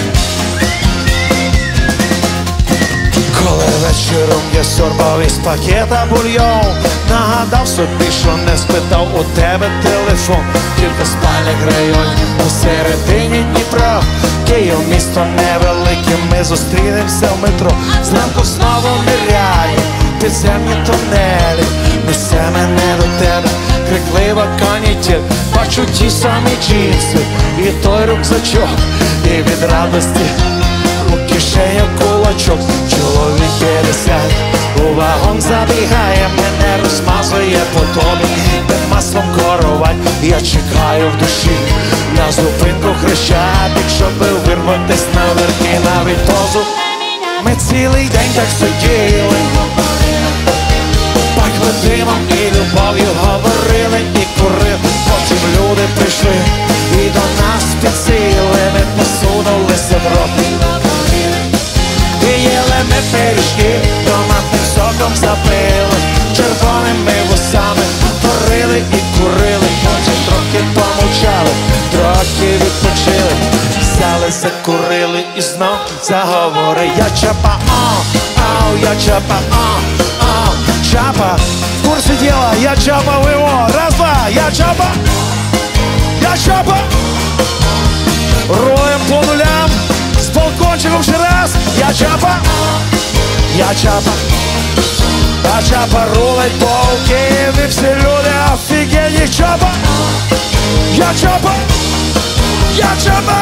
Коли вечором я сорбав із пакета бульйон, нагадав собі, що не спитав у тебе телефон. Кілька спальних районів посередині Дніпра. Київ місто невелике, ми зустрінемося в метро. Зранку знову ниряє підземні тунелі. Несе мене до тебе криклива канітель. Бачу ті самі джинси і той рюкзачок. І від радості у кишеню кулачок. Чоловік 50 у вагон забігає, мене розмазує по тобі, під маслом коровай. Я чекаю в душі на зупинку Хрещатик, щоб вирватись наверх і навіть позу. Ми цілий день так сиділи, пахли димом і любов'ю, говорили і курили. Потім люди прийшли і до нас підсіли. Ми посунулися в рот і їли ми пиріжки, взяли, закурили і знов заговори. Я чапа, я чапа, чапа. В курсі діла, я чапа в його. Раз, два, я чапа. Я чапа. Роем по нулям, з балкончиком ще раз. Я чапа. Я чапа. А чапа рулить по Києві, всі люди офігенні. Чапа. Я чапа. Я чапа.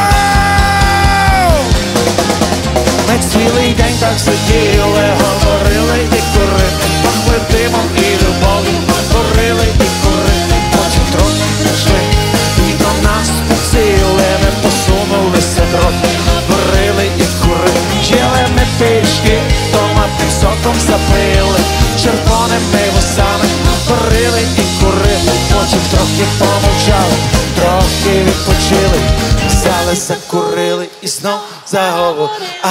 Ми цілий день так сиділи, говорили і курили, пахли димом і любов'ю, говорили і курили, потім трохи пішли, і до нас поціли, ми посунулися трохи, говорили і курили, їли ми пішки, томатним соком запили, червоними вусами, говорили і курили, потім трохи помовчали, трохи відпочили, взяли, закурили і знов заговор.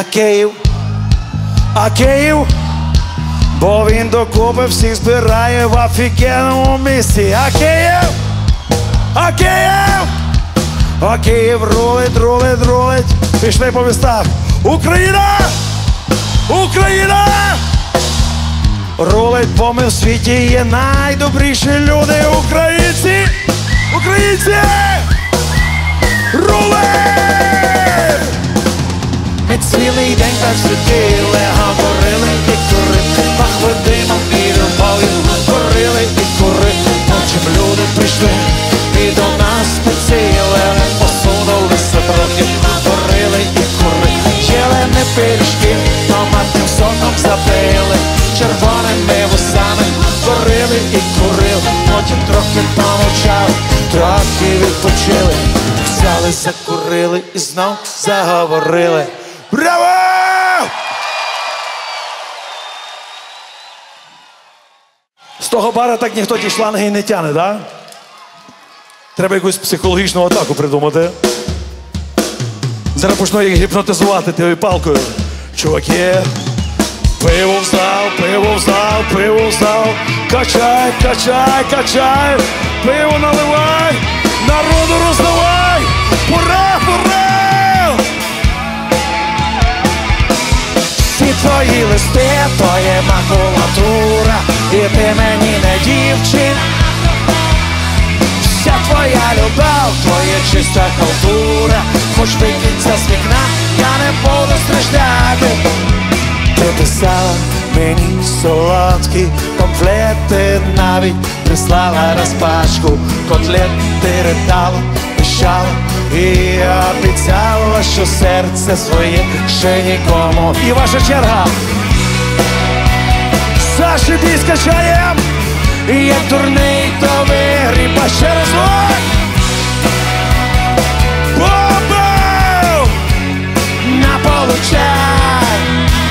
А Київ, бо він докупи всіх збирає в офігенному місці. А Київ рулить, пішли по містах. Україна! Рулить, бо ми в світі є найдобріші люди. Українці! Рулить! Ми цілий день так сиділи, говорили і курили, пахли димом і любов'ю, говорили і курили, потім люди прийшли і до нас поціли, посунулися трохи, говорили і курили, їли ми пиріжки, томатним соком запили, червоними вусами, говорили і курили, потім трохи помовчали, трохи відпочили, взяли, закурили і знов заговорили. Браво! З того бара так ніхто ті шланги не тяне, да? Треба якусь психологічну атаку придумати. Зараз почну їх гіпнотизувати тією палкою. Чуваки, пиво в зал, качай, пиво наливай, народу роздавай, пора! Всі твої листи, то є макулатура, і ти мені не дівчина. Вся твоя любов, то є чиста халтура, хоч викинься з вікна, я не буду страждати. Ти писала мені солодкі конфети, навіть прислала розпачку котлет, ти ридала, пищала і обіцяла, що серце своє ще нікому. І ваша черга. Зашибісь, качаєм, як дурний, то вигріба ще раз. Бу-бу! Наполучай!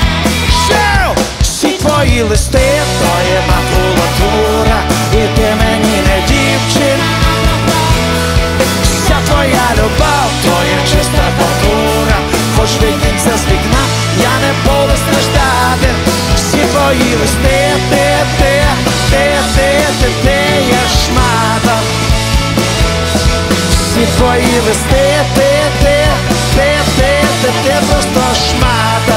Всі твої листи, то є макулатура, і ти мені не дівчина. Вся твоя любов, то є чиста культура, хоч викинься з вікна, я не буду страждати. Всі твої листи, ти є шмата. Всі твої листи, ти просто шмата.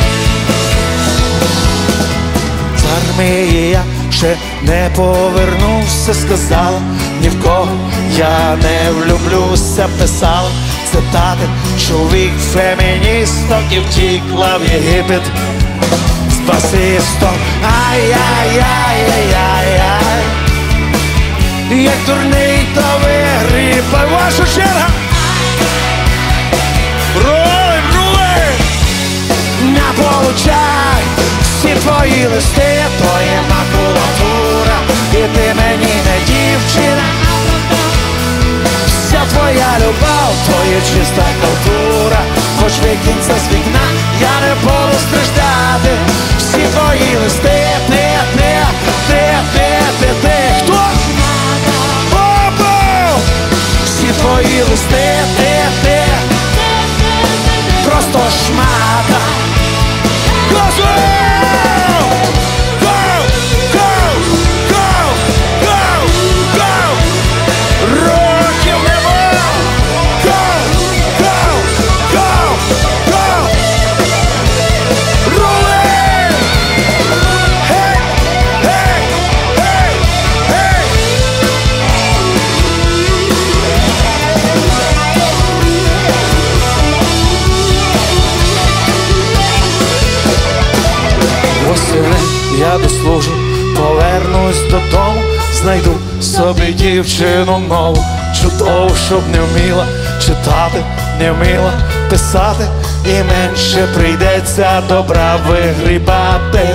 З армії я ще не повернувся, сказала, ні в кого я не влюблюся, писала цитати, чоловік феміністок і втікла в Єгипет з басистом. Ай-яй-яй-яй-яй, як дурний, то вигрібай, ваша черга. Рули, не получай. Всі твої листи, то є макулатура, і ти мені не дівчина. Вся твоя любов, то є чиста культура, хоч викинься з вікна, я не буду страждати. Всі твої листи, ти. Хто? Бобо! Всі твої листи, ти. Просто шмата. Газу! Руки в небо! Go! знайду собі дівчину нову, чудову, щоб не вміла читати, не вміла писати, і менше прийдеться добра вигрібати.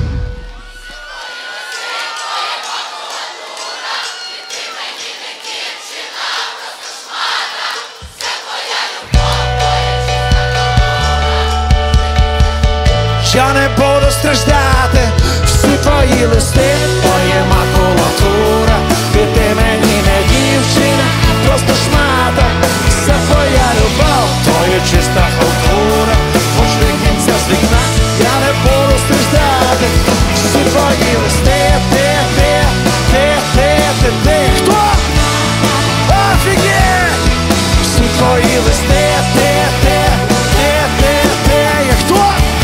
Я не буду страждати, всі твої листи, твоя макулатура, і ти мені не дівчина, просто шмата, все твоя любов, твоя чиста халтура, хоч не кінця з вікна, я не буду страждати, всі твої листи, ти, хто? Офігеть! Всі твої листи, я хто?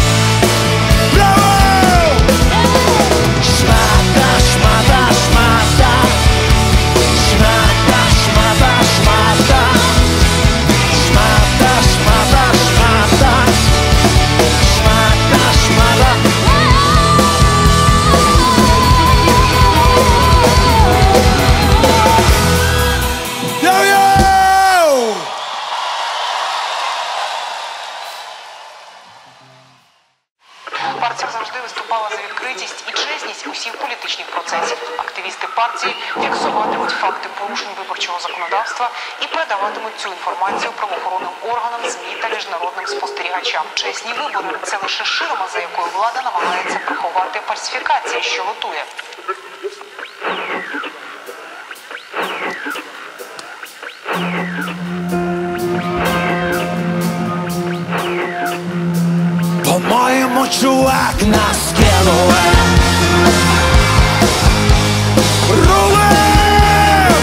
Партія завжди виступала за відкритість і чесність усіх політичних процесів. Активісти партії фіксуватимуть факти порушень виборчого законодавства і передаватимуть цю інформацію правоохоронним органам, ЗМІ та міжнародним спостерігачам. Чесні вибори – це лише ширма, за якою влада намагається приховати фальсифікації, що готує. По-моєму, чувак, нас кинули. Рулем!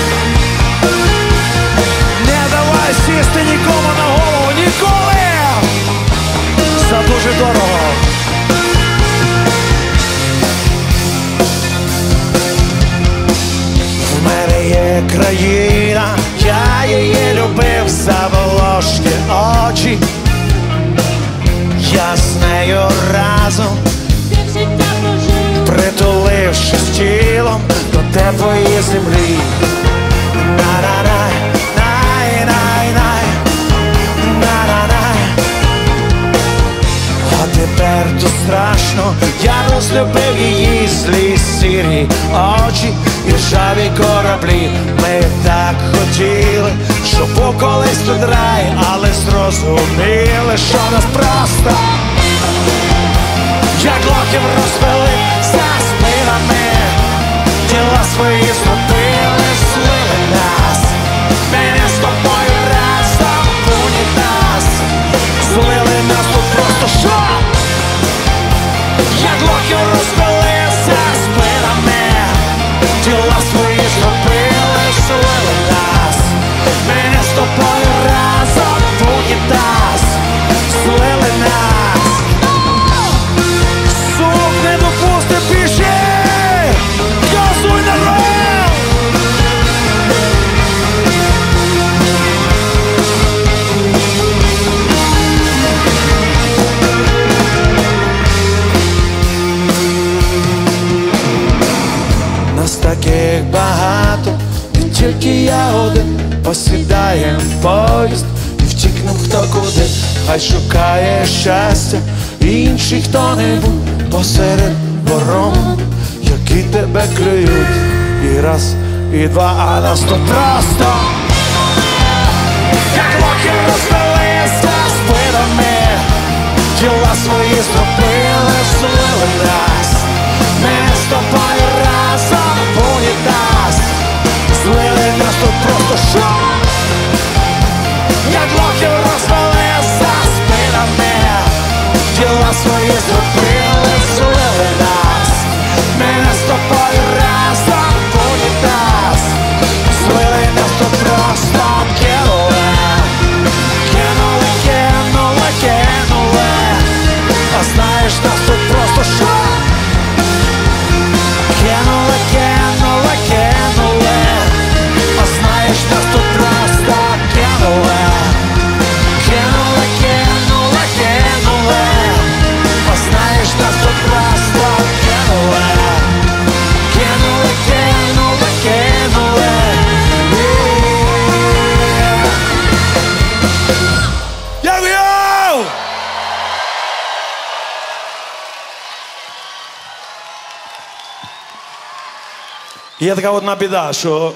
Не давай сісти нікому на голову, ніколи! За дуже дорого. В мене є країна, я її любив за волошки очі. Я з нею разом, притулившись тілом до теплої землі. На-на-най, най-най-най, на-на-най. А тепер то страшно, я розлюбив її злі сірі очі і ржаві кораблі. Ми так хотіли, щоб був колись тут рай, але зрозуміли, що нас просто як лохів розвели за спинами. Діла свої зробили, злили нас. Мене з тобою разом в унітаз. Злили нас тут просто що? Як лохів розвели за спинами. Діла свої зробили, злили нас. Мене з тобою разом в унітаз. Злили нас. Сук не допусти, піши! Газуй народ! Нас таких багато, не тільки я один. Посідаєм в поїзд і втікнем хто куди. Хай шукає щастя інший хто-небудь посеред бором, які тебе клюють. І раз, і два, а нас тут просто як лохи розвели за спинами. Діла свої зробили, злили нас. Ми з тобою разом в унітаз. Злили нас тут просто що? Як лохи розвели за спинами. Діла свої зробили, злили нас. Ми з тобою разом в унітаз. Злили нас тут просто кинули. Кинули, кинули, кинули. А знаєш, нас тут просто що? Кинули, кинули, кинули. Є така одна біда, що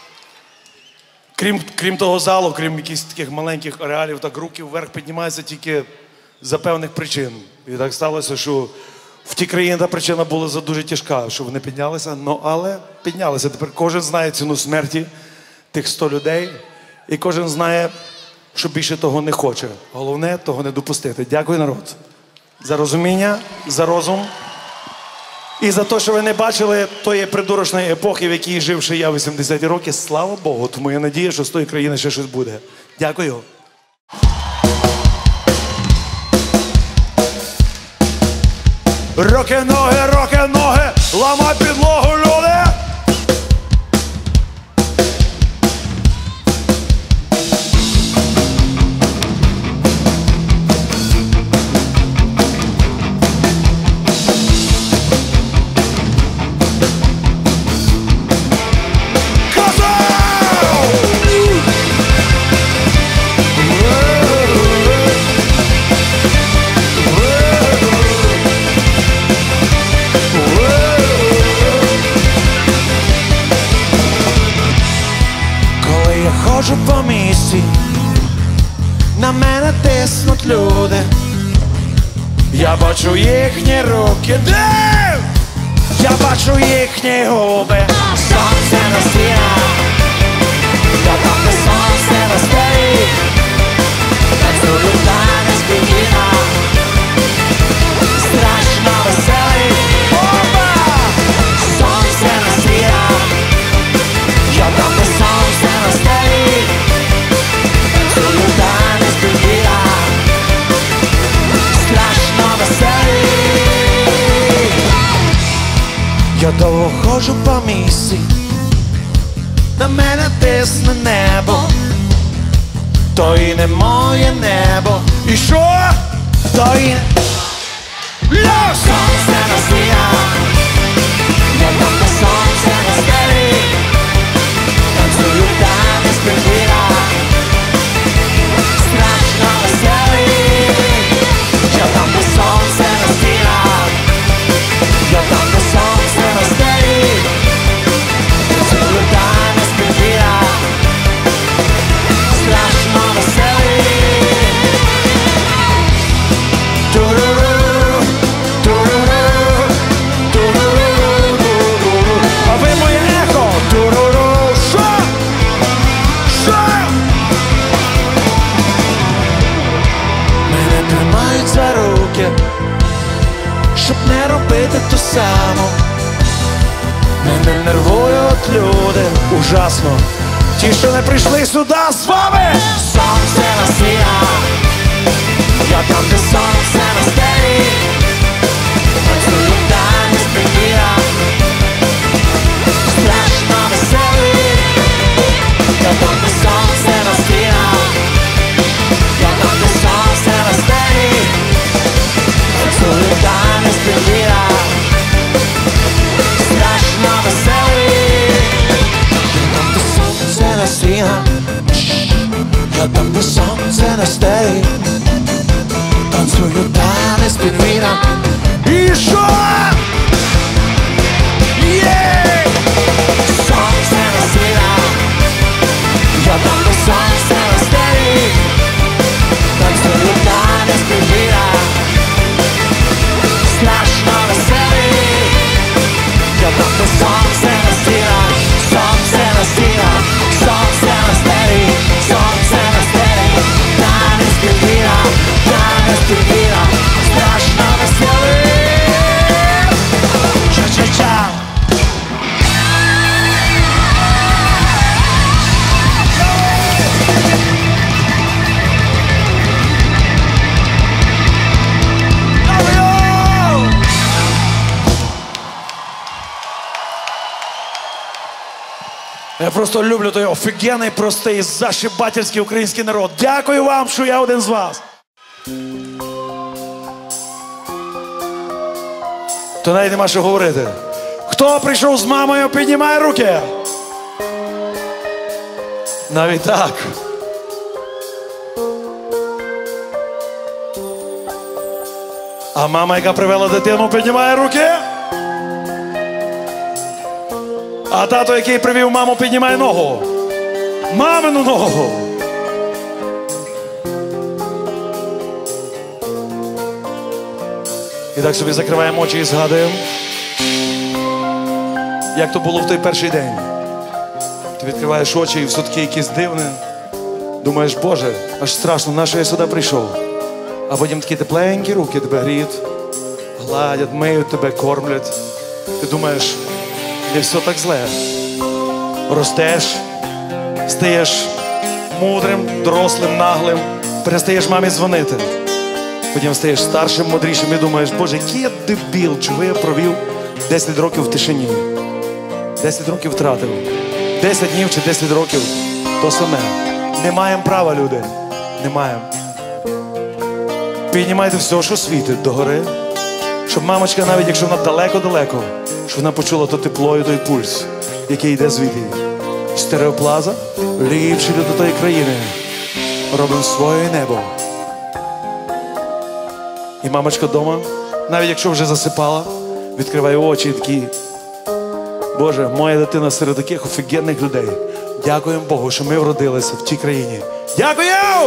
крім того залу, крім якихось таких маленьких ареалів, так руки вверх піднімаються тільки за певних причин. І так сталося, що в ті країни та причина була дуже тяжка, що вони піднялися, але піднялися. Тепер кожен знає ціну смерті тих 100 людей, і кожен знає, що більше того не хоче. Головне – того не допустити. Дякую, народ, за розуміння, за розум. І за те, що ви не бачили тої придурочної епохи, в якій жив ще я 80-ті роки, слава Богу. Тому я надію, що з тої країни ще щось буде. Дякую. Роки-ноги, ламай підлогу, люди! Ходжу по місті, на мене тиснуть люди. Я бачу їхні руки, я бачу їхні губи. Сонце на стінах, я там, де сонце на стелі, танцюю танець пінгвіна, страшно веселий. Сонце на стінах, я там, де сонце на стелі, танцюю танець пінгвіна, страшно веселий. Я довго ходжу по місці, на мене тисне небо, то і не моє небо. І що? То і не... Сонце на стінах, я там, де сонце на стелі, танцюю танець пінгвіна, страшно веселий. Я там, де сонце на стінах, я там, де сонце на стелі, танцюю танець пінгвіна, страшно веселий. Туруру, туруру, туруру. А ви моє ехо! Туруру! Що? Що? Мене тримають за руки, щоб не робити ту саму. Мене нервують люди, ужасно. Ті, що не прийшли сюди з вами. Сонце на стінах, я там, де сонце на стелі, танцюю танець пінгвіна, страшно веселий. Я там, де сонце на стінах, я там, де сонце на стелі, танцюю танець пінгвіна, страшно веселий. Я там, де сонце на стінах, я там, де сонце на стелі, танцюю танець пінгвіна. І що? Є! Сонце на стінах, я там, де сонце на стелі, танцюю танець пінгвіна, страшно веселий. Я там, де сонце на стінах, сонце на стінах, сонце на стелі, сонце на стелі, танець пінгвіна, танець пінгвіна, страшно веселий. Ча-ча-ча. Я просто люблю той офігенний, простий, зашибательський український народ. Дякую вам, що я один з вас. То навіть нема що говорити. Хто прийшов з мамою, піднімає руки. Навіть так. А мама, яка привела дитину, піднімає руки. А тато, який привів маму, піднімає ногу. Мамину ногу. І так собі закриваємо очі і згадуємо, як то було в той перший день. Ти відкриваєш очі і в сутки якісь дивні. Думаєш, Боже, аж страшно, на що я сюди прийшов. А потім такі тепленькі руки тебе гріють, гладять, миють тебе, кормлять. Ти думаєш, не все так зле. Ростеш, стаєш мудрим, дорослим, наглим, перестаєш мамі дзвонити. Потім стаєш старшим, мудрішим і думаєш, Боже, який я дебіл, чого я провів 10 років в тишині. 10 років втратив. 10 днів чи 10 років то саме. Не маємо права, люди. Не маємо. Піднімайте все, що світить догори. Щоб мамочка, навіть якщо вона далеко-далеко, щоб вона почула то тепло і той пульс, який йде звідти. Стереоплаза, ліпші люди тої країни. Робимо своє небо. І мамочка вдома, навіть якщо вже засипала, відкриває очі і такі: Боже, моя дитина серед таких офігенних людей. Дякуємо Богу, що ми вродилися в тій країні. Дякую!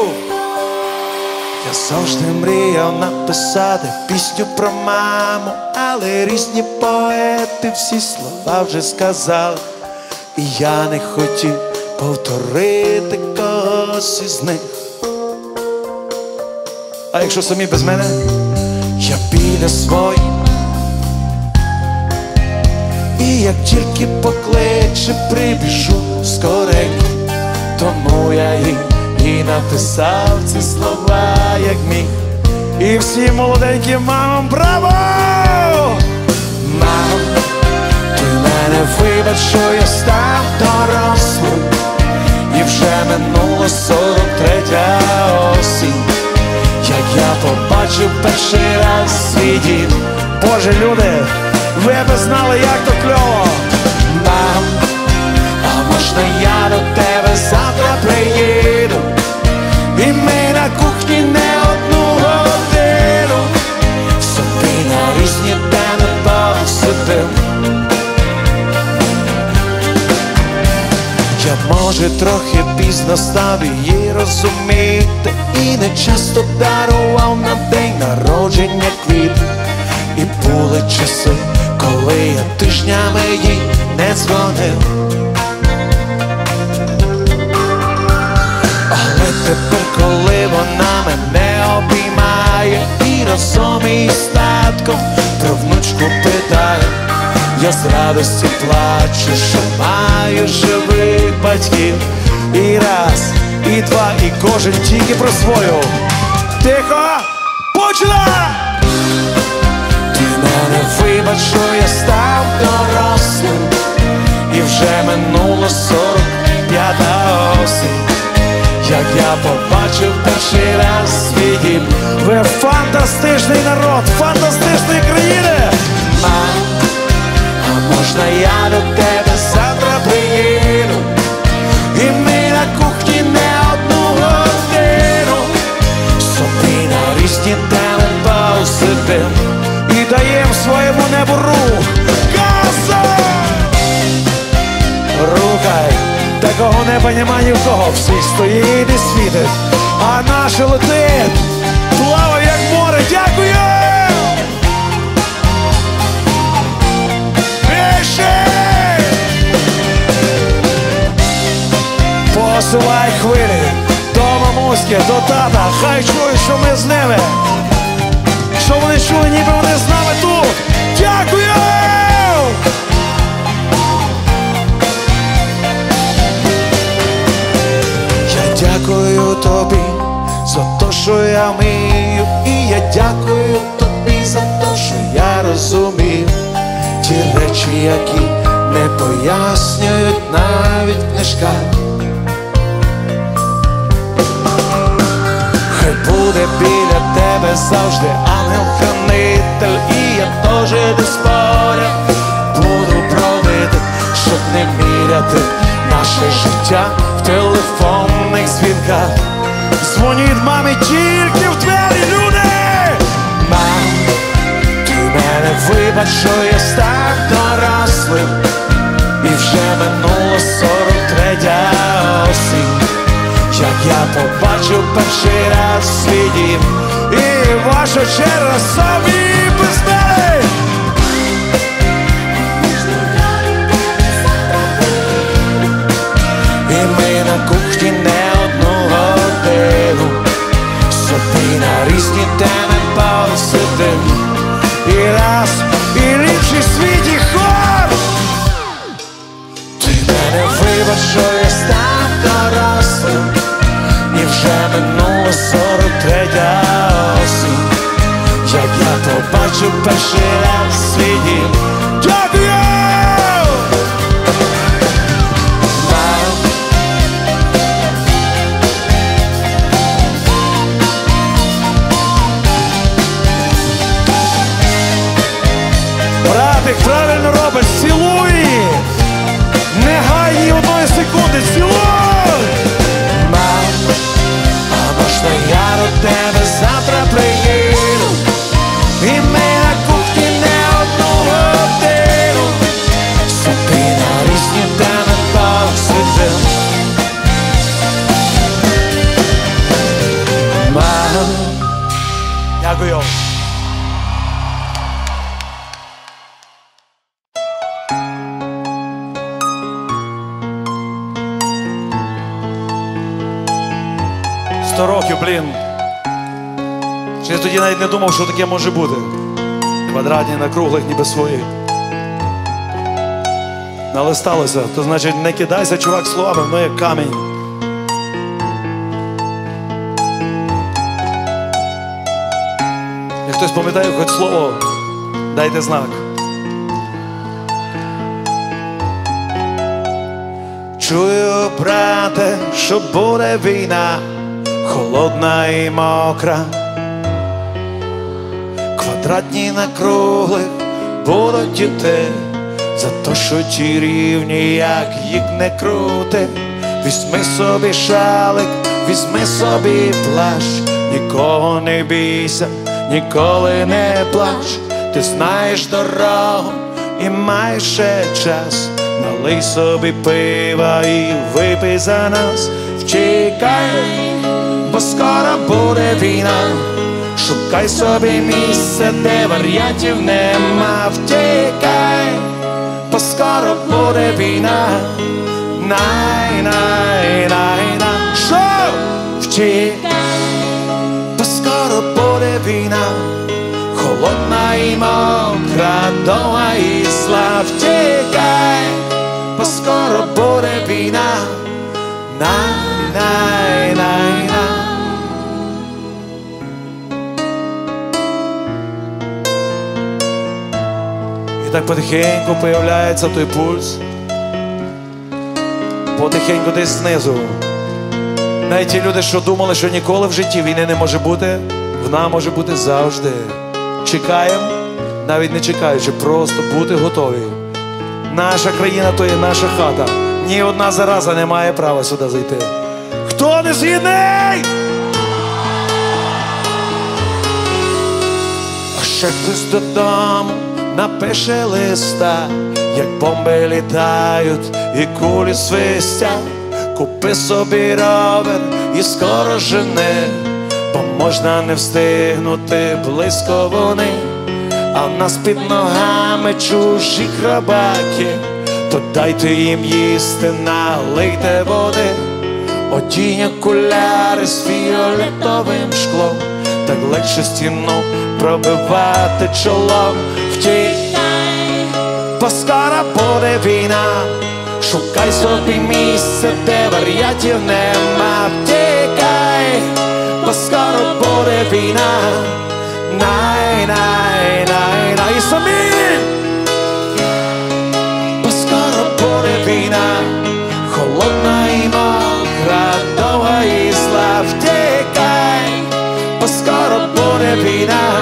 Я завжди мріяв написати пісню про маму, але різні поети всі слова вже сказали. І я не хотів повторити когось із них. А якщо самі без мене? Я біля своїх. І як тільки покличе, прибіжу скоренько. Тому я їй і написав ці слова, як міг. І всім молоденьким мамам браво! Мамо, ти мене вибач, що я став дорослим. І вже минуло 43-я осінь, як я побачив перший раз свій дім. Боже, люди, ви б знали, як то кльово. Мам, а можна я до тебе завтра приїду? І ми на кухні не одну годину собі на різні теми посидим. Я, може, трохи пізно став її розуміти, і не часто дарував на день народження квіти. І були часи, коли я тижнями їй не дзвонив. Але тепер, коли вона мене обіймає і разом із татком про внучку питає, я з радості плачу, що маю живих батьків. І раз, і два, і кожен тільки про свою. Тихо! Почала! Ти мене вибач, що я став дорослим. І вже минуло 45-та осінь, як я побачив перший раз свій дім. Ви фантастичний народ, фантастичної країни! Мам, а можна я до тебе завтра приїду? І ми на кухні не одну годину собі на різні теми посидим. І даєм своєму небу рух! Газа! Рухай! Такого неба нема ні в кого, всі стоїть і світить, а наше летить, плаває як море. Дякую! Більше! Посилай хвилі до мамуськи, до тата, хай чують, що ми з ними, що вони чули, ніби вони з нами тут. Дякую! Дякую тобі за те, що я вмію, і я дякую тобі за те, що я розумію ті речі, які не пояснюють навіть книжка. Хай буде біля тебе завжди ангел-хранитель, і я теж десь поряд буду бродити, щоб не міряти наше життя в телефонних дзвінках. Дзвоніть мамі тільки в двері, люди! Мам, ти мене вибач, що я став дорослим. І вже минуло 43-я осінь, як я побачив перший раз свій дім, і ваша черга самі без мене. І ми на кухні не одну годину собі на різні теми посидим. І раз, і ліпший світі хор. Ти мене вибач, що я став дорослим, і вже минуло 43-я осінь, як я побачив перший раз свій дім. Дякую! Братик, правильно робиш, цілуй! Не гай ні одної секунди, цілуй! Мам, а можна я до тебе завтра приїду, і ми на кухні не одну годину собі на різні теми посидим. Мам, Дякую. Сто років, блін. Чи я тоді навіть не думав, що таке може бути. Квадратні на круглих, ніби свої. Але сталося. То значить, не кидайся, чувак, словами, воно як камінь. Як хтось пам'ятає хоч слово, дайте знак. чую, брате, що буде війна, холодна і мокра. Квадратні на круглих будуть йти, за то, що ті рівні, як їх не крути. Візьми собі шалик, візьми собі плащ, нікого не бійся, ніколи не плач. Ти знаєш дорогу і маєш ще час, налий собі пива і випий за нас. Втікай, бо скоро буде війна, шукай собі місце, де варіантів нема. Втікай, бо скоро буде війна. Най-най-най-най. Що? Втікай, бо скоро буде війна, холодна і мокра, довга і зла. Втікай, бо скоро буде війна. Най-най-най-най. І так потихеньку появляється той пульс. Потихеньку десь знизу. Навіть ті люди, що думали, що ніколи в житті війни не може бути, вона може бути завжди. Чекаємо, навіть не чекаючи, просто бути готові. Наша країна – то є наша хата. Ні одна зараза не має права сюди зайти. Хто не згідний? А ще хтось додому напише листа, як бомби літають і кулі свистять. Купи собі ровер і скоро жени, бо можна не встигнути близько вони. А в нас під ногами чужі хробаки, то дайте їм їсти, налийте води. Одінь окуляри з фіолетовим шклом, так легше стіну пробивати чолом. Втікай, бо скоро буде війна, шукай собі місце, де варіантів нема. Втікай, бо скоро буде війна. Най-най-най-най. І самі, бо скоро буде війна, холодна і мокра, довга і зла. Втікай, бо скоро буде війна.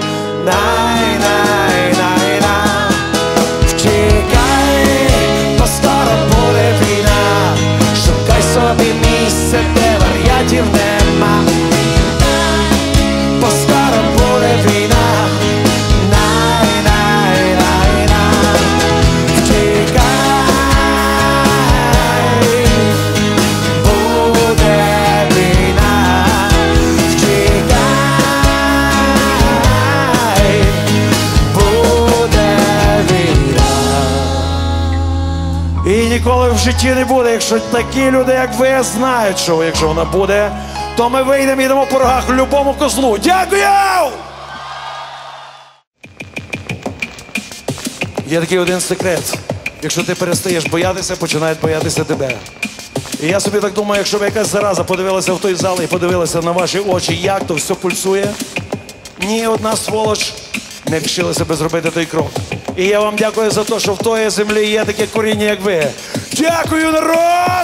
Най-най-най-най. Втікай, бо скоро буде війна, шукай собі місце, де варіантів нема. Бо скоро буде війна. Най-най-най-най. житті не буде. Якщо такі люди, як ви, знають, що якщо вона буде, то ми вийдемо і йдемо по рогах любому козлу. Дякую! Є такий один секрет. Якщо ти перестаєш боятися, починають боятися тебе. І я собі так думаю, якщо б якась зараза подивилася в той зал і подивилася на ваші очі, як то все пульсує, ні одна сволоч не вчилася би зробити той крок. І я вам дякую за те, що в тої землі є таке коріння, як ви. Дякую, народ!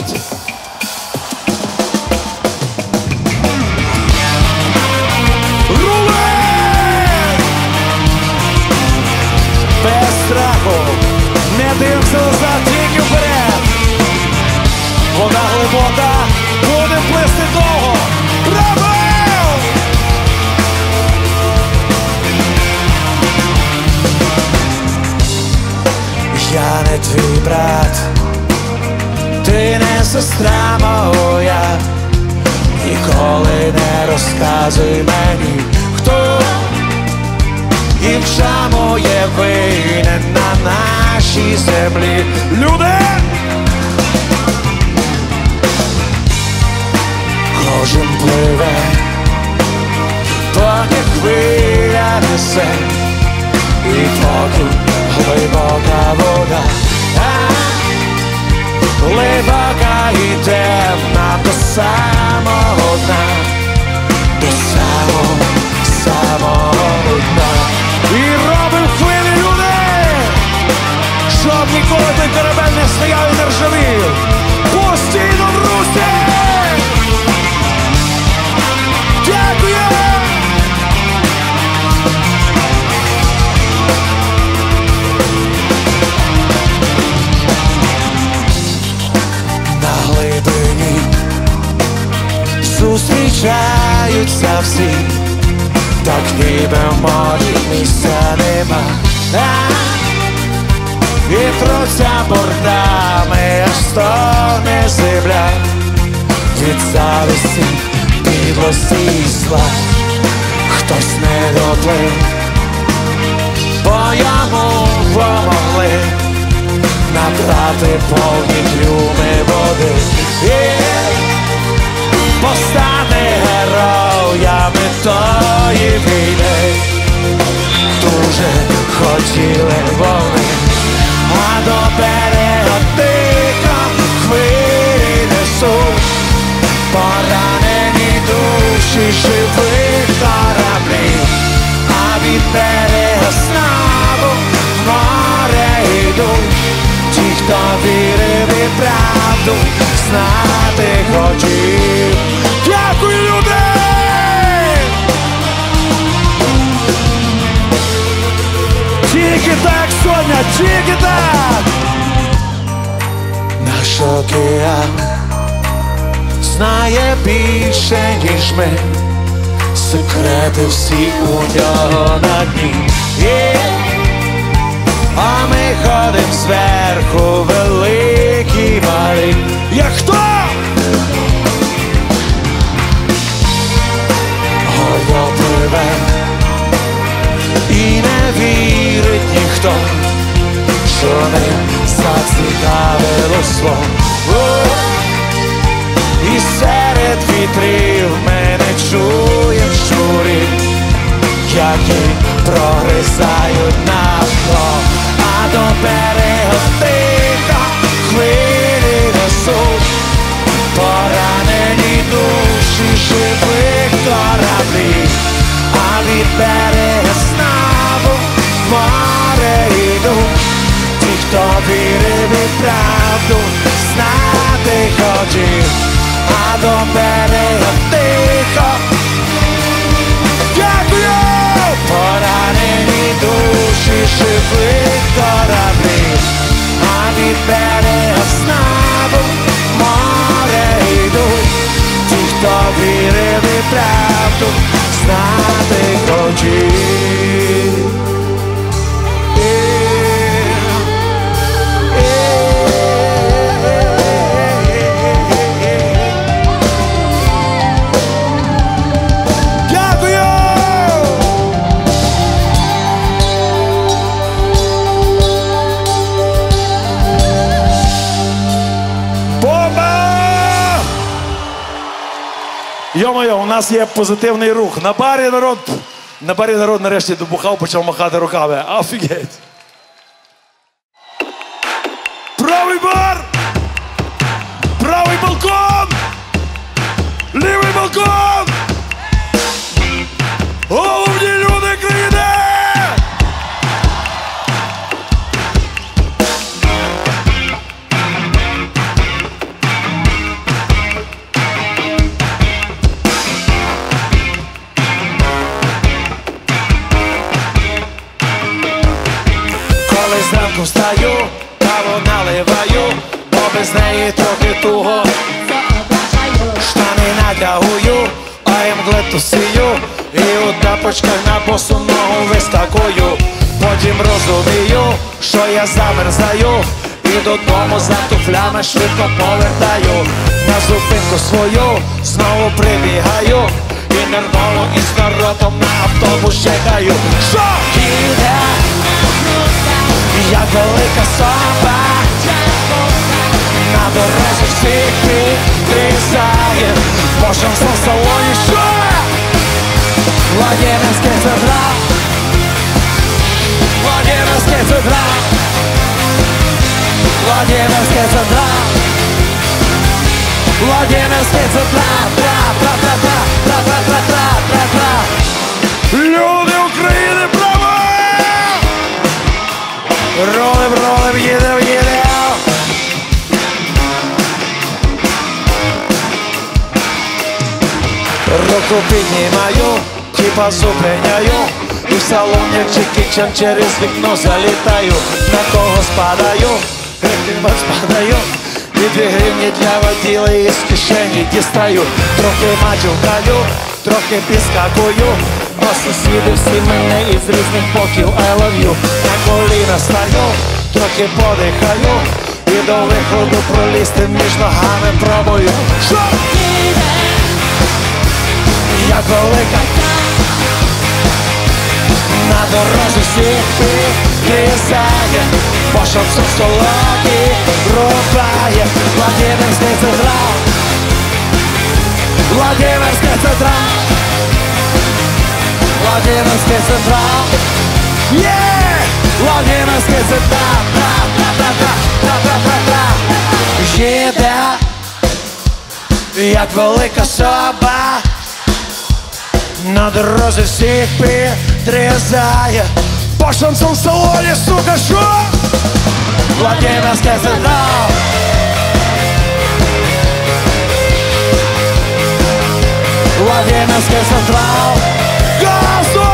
Рули! Без страху, не дивимося назад, тільки вперед. Вода глибока, буде плисти довго. Браво! Я не твій брат, ти не сестра моя, ніколи не розказуй мені, хто і в чому є винен на нашій землі. Люди! Кожен пливе, поки хвиля несе, і поки глибока вода, глибока і темна до самого дна, до самого дна. І робимо хвилі, люди! Щоб ніколи той корабель не стояв і не ржавів! Постійно в русі! Дякую! На глибині зустрічаються всі, так ніби в морі місця нема. І труться бортами, аж стогне земля від зависті, підлості і зла. Хтось не доплив, бо йому помогли набрати повні трюми води. І постане героями тої війни. Дуже хотіли вони, а до берега тихо хвилі несуть поранені душі живих кораблів, а від берега знову в море йдуть ті, хто вірив і правду знати хотів. Дякую, люди! Тільки так, Соня, тільки так! Наш океан знає більше, ніж ми, секрети всі у нього на дні. А ми ходим зверху, великі малі. Як хто? Гордо пливе і не вірить ніхто, що ним зацікавилося. І серед вітрів ми не чуєм щурів, які прогризають навколо, а до берега тихо хвилі несуть поранені душі живих кораблів, а від берега знову в море йдуть ті, хто вірив і правду знати хотів, а до берега тихо. Дякую! Поранені душі живих кораблів, а від берега знову в море йдуть ті, хто вірив і правду знати хотів. Йо-моє, у нас є позитивний рух. На барі народ нарешті добухав, почав махати руками. Офігеть. Правий бар! Правий балкон! Лівий балкон! Головні люди країни! Коли зранку встаю, каву наливаю, бо без неї трохи туго. Штани натягую, а імглету сію, і у тапочках на босу ногу вискакую. Потім розумію, що я замерзаю, і додому за туфлями швидко повертаю. На зупинку свою знову прибігаю, і нервово із народом на автобус чекаю. Що їде, як велика соба, на дорозі всіх підрізає. Бошенство в салоні, що Владимирський централ, Владимирський централ, Владимирський централ, Владимирський централ, тра-тра-тра-тра-тра-тра-тра-тра-тра. Люди України, браво! Ролим, їдем. Руку піднімаю, тіпа зупиняю, і в салон як Джекі Чан через вікно залітаю. На кого спадаю, гривень спадаю, і 2 гривні для воділа із кишені дістаю. Трохи матюкаю, трохи підскакую, бо сусіди всі мене із різних боків I love you. На коліна стаю, трохи подихаю, і до виходу пролізти між ногами пробую. Що? Як велика на дорозі всіх підрізає, бо щоб все в солоні рубає. Владимирський централ, Владимирський централ, Владимирський централ, Владимирський централ, тра-тра-тра-тра-тра-тра-тра. Їде, як велика соба, на дорозі всіх підрізає. По шансом в салоні, сука, що? Владимирський централ, Владимирський централ, газу!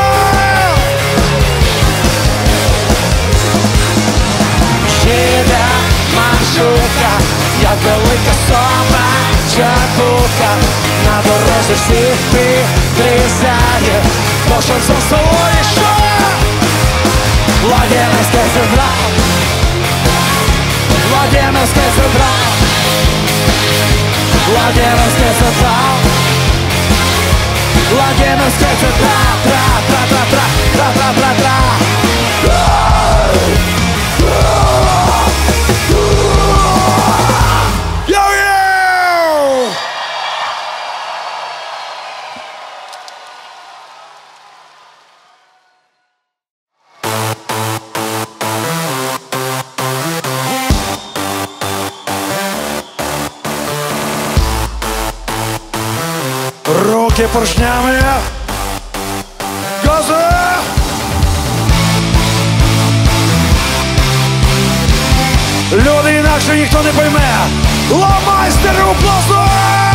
Їде маршрутка, як велика соба, чакука, на дорозі всіх підрізає. По шансом в салоні, що? Владимирський централ, Владимирський централ, Владимирський централ, Владимирський централ, тра-тра-тра-тра-тра-тра-тра-тра. Руки поршнями. Газу! Люди, інакше ніхто не пойме. Ламай стереоплазу!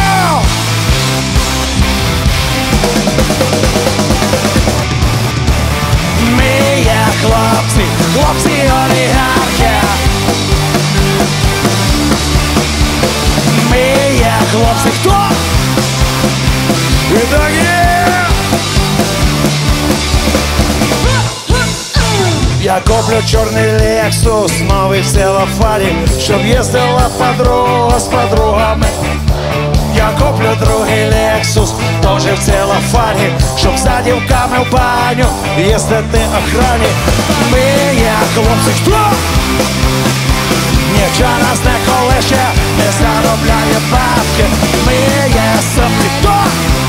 Ми є хлопці, хлопці олігархи. Ми є хлопці, хто? І так є! Я куплю чорний Lexus, новий в целофані, щоб їздила подруга з подругами. Я куплю другий Lexus, теж в целофані, щоб за дівками в баню їздити охрані. Ми є хлопці, хто? Ніхто нас не колише, не заробляє бабки. Ми є самі, хто?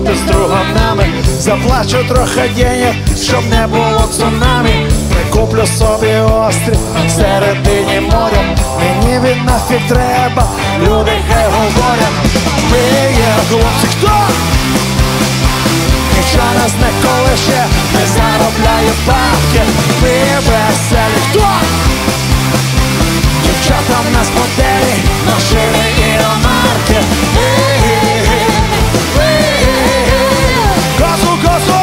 бути з друганами. Заплачу трохи денег, щоб не було цунамі. Прикуплю собі острів середині моря. Мені він нафіг треба, люди хай говорять. Ми є хлопці, хто? Ніхто нас не колише, не заробляє бабки. Ми веселі, хто? Дівчата в нас моделі, машини і іномарки. Газу, газу!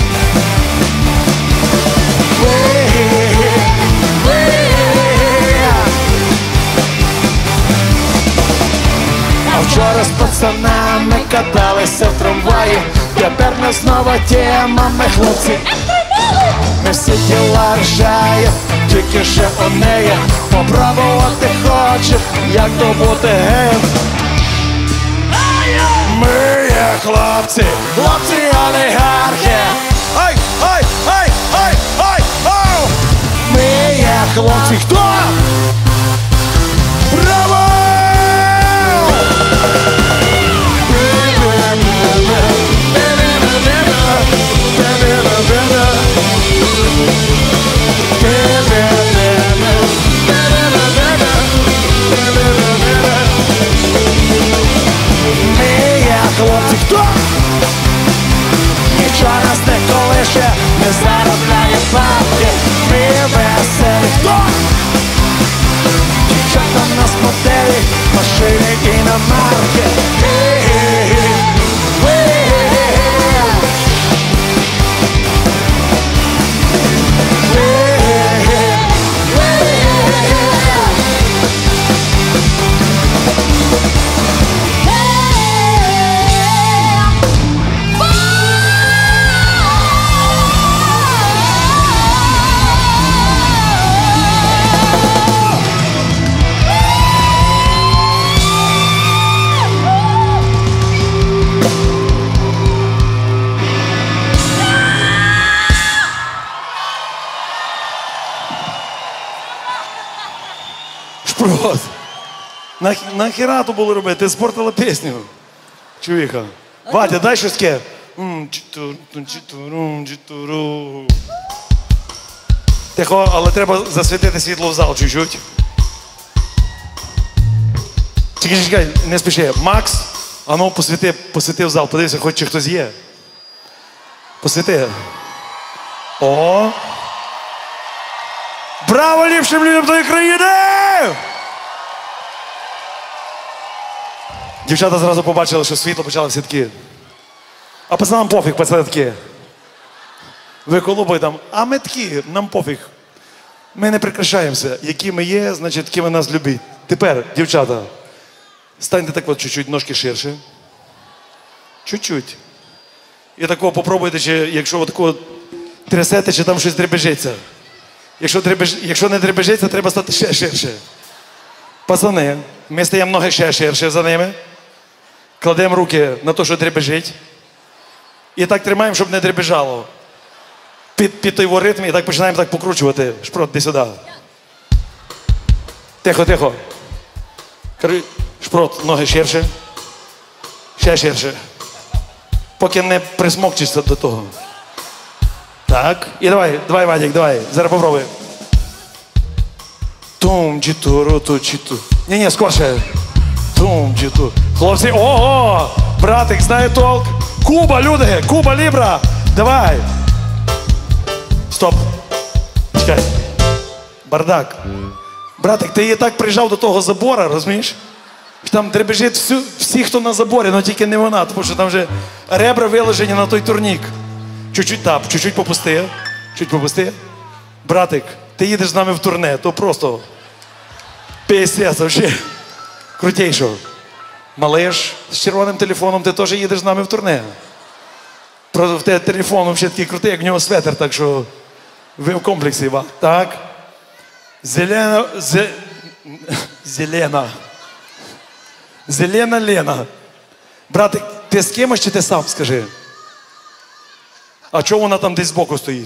А вчора з пацанами каталися в трамваї. Тепер ми знову тема, ми хлопці. Ми всі тіла ржає, тільки ще у неї попробувати хоче, як то бути геєм. Ми є хлопці, хлопці олігархи. Ай, ай, ай, ай, ай, ай! Ми є хлопці, хто? Браво! Хлопці, хто? Нічого нас не колише, не заробляє бабки. Ми веселі, хто? Дівчата в нас моделі, машини і іномарки. Шпрот. Нахіра то було робити? Ти спортила пісню. Чувіха. Вадя, дай щось таке. Тихо, але треба засвітити світло в зал чуть-чуть. Чекай, не спіши. Макс, а ну посвіти в зал. Подивися, хоч чи хтось є. Посвіти. О! Браво ліпшим людям тої країни! Дівчата зразу побачили, що світло почало всі такі. А пацанам пофіг, пацани такі. Ви колупай там, а ми такі, нам пофіг. Ми не прикрашаємося. Які ми є, значить, такими нас любіть. Тепер, дівчата, станьте так от чуть-чуть, ножки ширше. Чуть-чуть. І такого попробуйте, чи якщо отако трясете, чи там щось дребежиться. Якщо не дребежиться, треба стати ще ширше. Пацани, ми стаємо ноги ще ширше за ними. Кладемо руки на те, що дребежить. І так тримаємо, щоб не дребежало. Під той ритм і так починаємо так покручувати. Шпрот, іди сюди. Тихо, тихо. Шпрот, ноги ширше. Ще ширше. Поки не присмокчишся до того. Так. І давай, Вадик, давай. Зараз попробуй. Тум-джіту-ру-ту-чіту. Ні, скорше. Тум-джіту. Хлопці, ого! Братик, знає толк. Куба, люди, Куба, Лібра. Давай. Стоп. Чекай. Бардак. Братик, ти її так прижав до того забора, розумієш? Там дребежить всі, хто на заборі, але тільки не вона, тому що там вже ребра виложені на той турнік. Чуть-чуть тап, чуть-чуть попусти. Чуть попусти. Братик, ти їдеш з нами в турне, то просто пісець, взагалі. Крутейшо. Малиш, з червоним телефоном, ти теж їдеш з нами в турне. Правда, в тебе телефон взагалі такий крутий, як в нього светр, так що ви в комплексі, ва. Так. Зелена Лена. Братик, ти з кимось чи ти сам, скажи? А чого вона там десь збоку стоїть?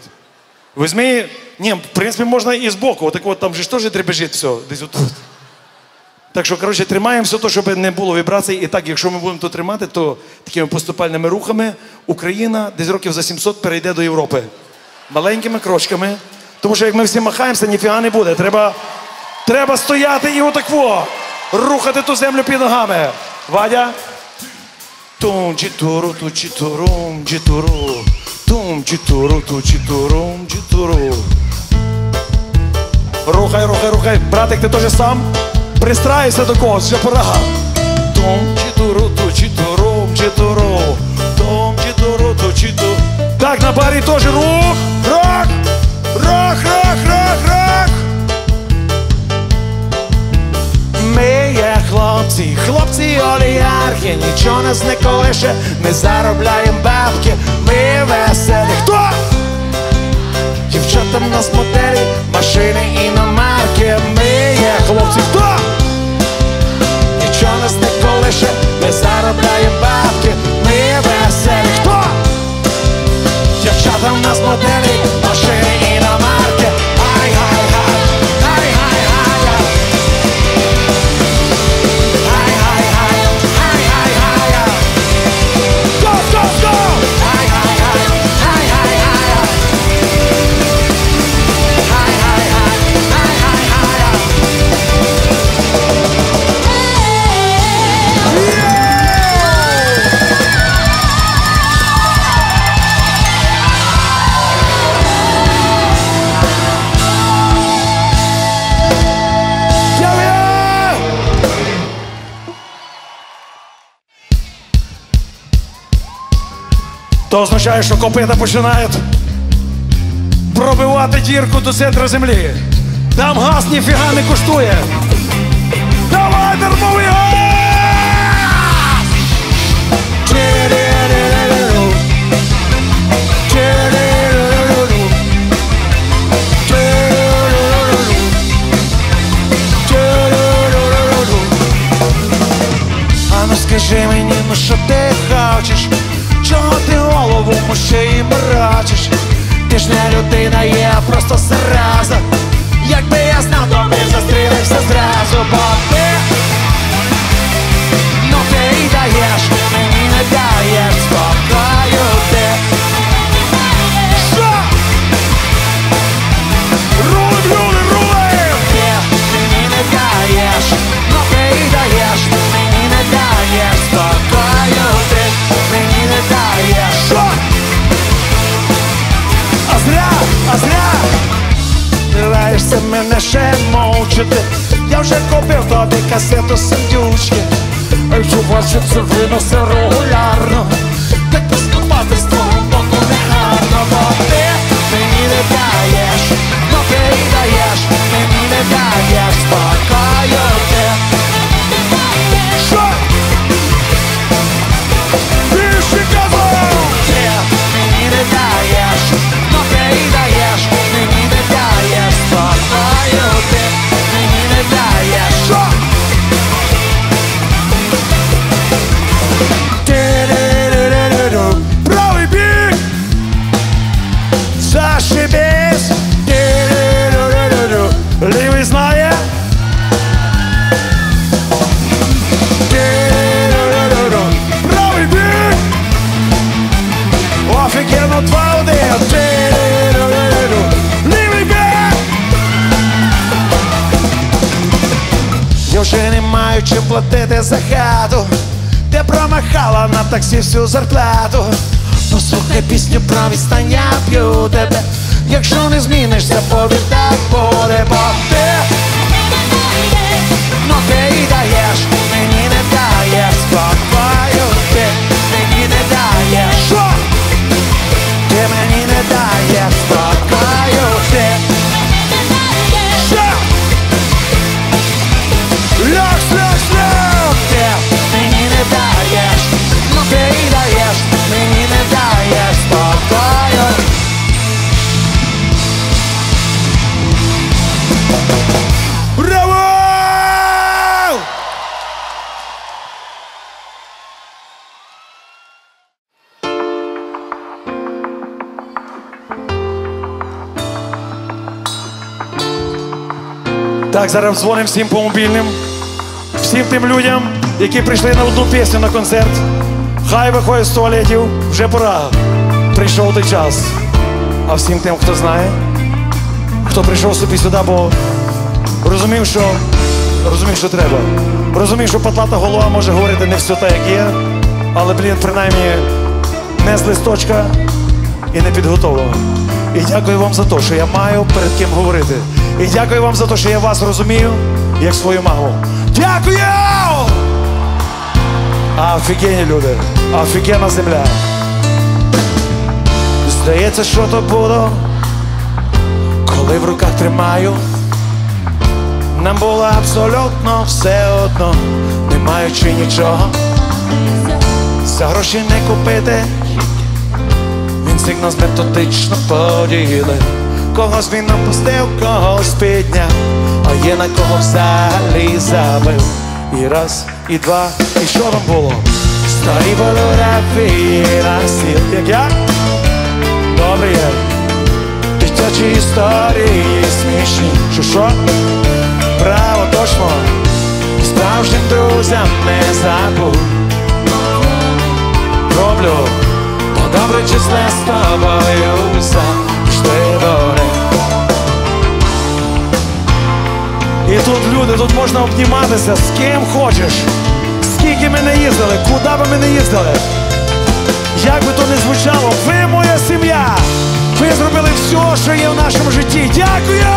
Візьми, ні, в принципі, можна і збоку. Отак от там же ж теж дребежить все, десь отут. Так що, коротше, тримаємо все те, щоб не було вібрацій. І так, якщо ми будемо то тримати, то такими поступальними рухами Україна десь років за 700 перейде до Європи. Маленькими крочками. Тому що як ми всі махаємося, ніфіга не буде. Треба стояти і отакво. Рухати ту землю під ногами. Вадя? Тум-чітуру, ту-чітурум, чітуру. Тум-чітуру, ту-чітурум, чітуру. Рухай. Братик, ти теж сам? Пристраївся до когось, ще пора. Тум-чітуру, ту-чітурум, чітуру. Тум-чітуру, ту-чітуру. Так, на барі теж рух. Рок. Ми є хлопці олігархи, нічого нас не колише, ми заробляємо бабки, ми веселі. Хто? Дівчата в нас моделі, машини іномарки, ми є хлопці. Хто? Нічого нас не колише, ми заробляємо бабки, ми веселі. Хто? Дівчата в нас моделі, машини іномарки. То означає, що копита починають пробивати дірку до центру землі. Там газ ніфіга не коштує. Давай, дармовий газ! А ну скажи мені, ну що ти хочеш? Чого ти голову ще й мрачиш? Ти ж не людина, є просто зараза. Якби я знав, то не застрілився зразу. Бо ти, ну ти й даєш, мені не даєш спокою ти. Що? Рулим, рулим, рулим! Ти мені не даєш, ну ти й даєш, мені не даєш спокою ти. Мені не даєш. Що? А зря Стараєшся мене ще мовчити. Я вже купив тобі касету «Сандючки». А якщо бачу, це виносить регулярно, так поступати з твого боку негарно. Бо ти мені не даєш, ну ти й даєш, мені не даєш спокою ти. Що? Мені не даєш, ну ти й даєш, мені не даєш спокою ти, мені не даєш. Що? Правий бік! Зашибись! Лівий знає! Правий бік! Офігенно 2-1! Лівий бік! Я вже не маю чим платити за хату, ти промахала на таксі всю зарплату. Послухай пісню про відстань, я п'ю тебе. Якщо не змінишся, повір, так буде. Бо ти, ну ти й даєш, мені не даєш спокою ти, мені не даєш. Що? Ти мені не даєш спокою ти. Що? Ляг, ти мені не даєш, ну ти й даєш, мені не даєш спокою. Браво! Так, зараз дзвонимо всім по мобільним. всім тим людям, які прийшли на одну пісню на концерт. Хай виходять з туалетів, вже пора. Прийшов той час. А всім тим, хто знає, хто прийшов собі сюди, бо розумів, що треба. Розумів, що патлата голова може говорити не все так, як є, але, принаймні, не з листочка і не підготовлено. І дякую вам за те, що я маю перед ким говорити. І дякую вам за те, що я вас розумію, як свою маму. Дякую! Офігенні люди, офігенна земля. Здається, що то було, коли в руках тримаю. Нам було абсолютно все одно, не маючи нічого. За гроші не купити. Він всіх нас методично поділив. Когось він опустив, когось підняв, а є на кого взагалі забив. І раз, і два, і що там було? Старі фотографії на стіл. Як я? Добре є. Дитячі історії смішні. Що? Право, точно. Справжнім друзям не забудь. Роблю по-добре числе з тобою завжди вони. І тут люди, тут можна обніматися з ким хочеш. Скільки ми не їздили, куди би ми не їздили. Як би то не звучало, ви моя сім'я. Ви зробили все, що є в нашому житті. Дякую!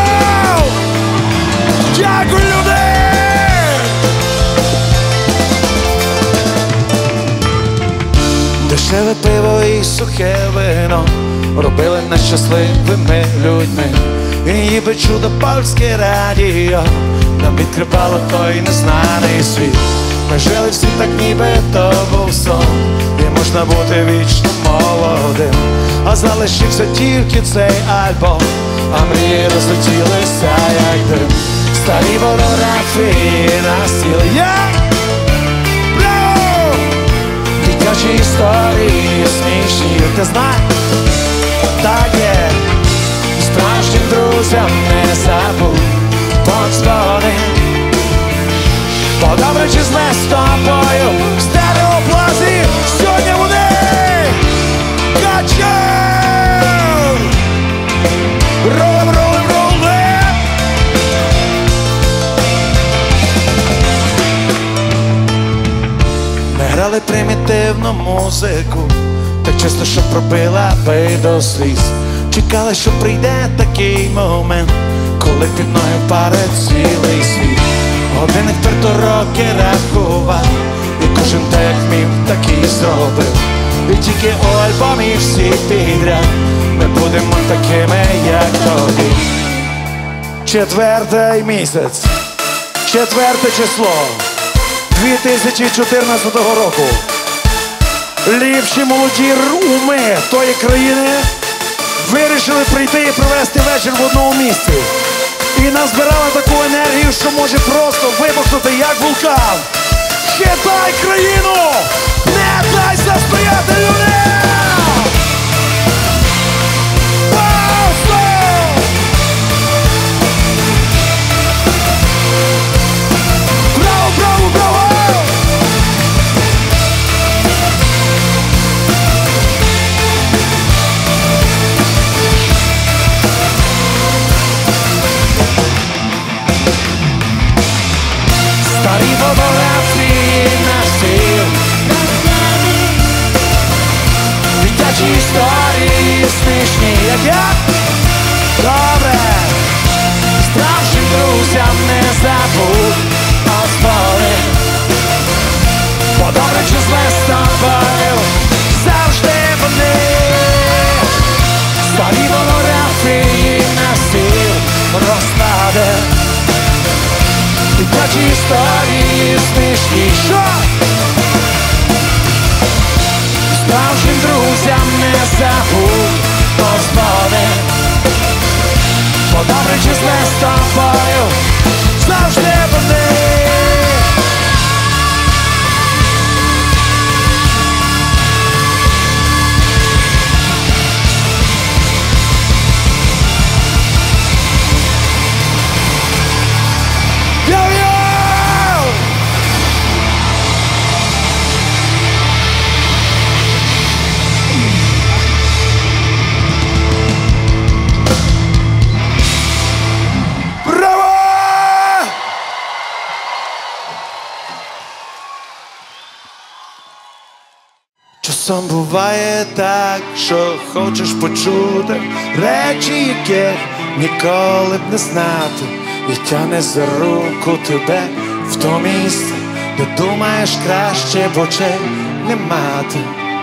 Дякую, люди! Дешеве пиво і сухе вино робили нас щасливими людьми. І ніби чудо польське радіо нам відкривало той незнаний світ. Ми жили всі так, ніби то був сон, і можна бути вічно молодим. А залишився тільки цей альбом, а мрії розлетілися як дим. Старі фотографії на стіл. Дитячі історії смішні. Ти знаєш, так є. Справжнім друзям не забудь подзвони. По-добре чи зле з тобою в стереоплазі сьогодні вони качають. Ролем, ролем, ролем. Ми грали примітивну музику, так часто, що пробила би до сліз. Чекали, що прийде такий момент, коли під ноги впаде цілий світ. Годинник твердо роки рахував, і кожен так як вмів, так і зробив. І тільки у альбомі всі підряд ми будемо такими, як тоді. 4-й місяць, 4-те число 2014 року. Ліпші молоді уми тої країни вирішили прийти і провести вечір в одному місці. І назбирали таку енергію, що може просто вибухнути, як вулкан. Хитай країну! Не дай застояти людей! Браво, браво, браво! Старі фотографії на стіл. Дитячі історії смішні, як я. Добре. Справжнім друзям не забудь подзвони. По-добре чи зле з тобою завжди вони. Старі фотографії на стіл розкладе. Дитячі історії смішні, що? Справжнім друзям не забудь подзвони. По-добре чи зле з тобою завжди вони. Часом буває так, що хочеш почути речі, яких ніколи б не знати, і тягне за руку тебе в то місце, де думаєш краще б очей не мати.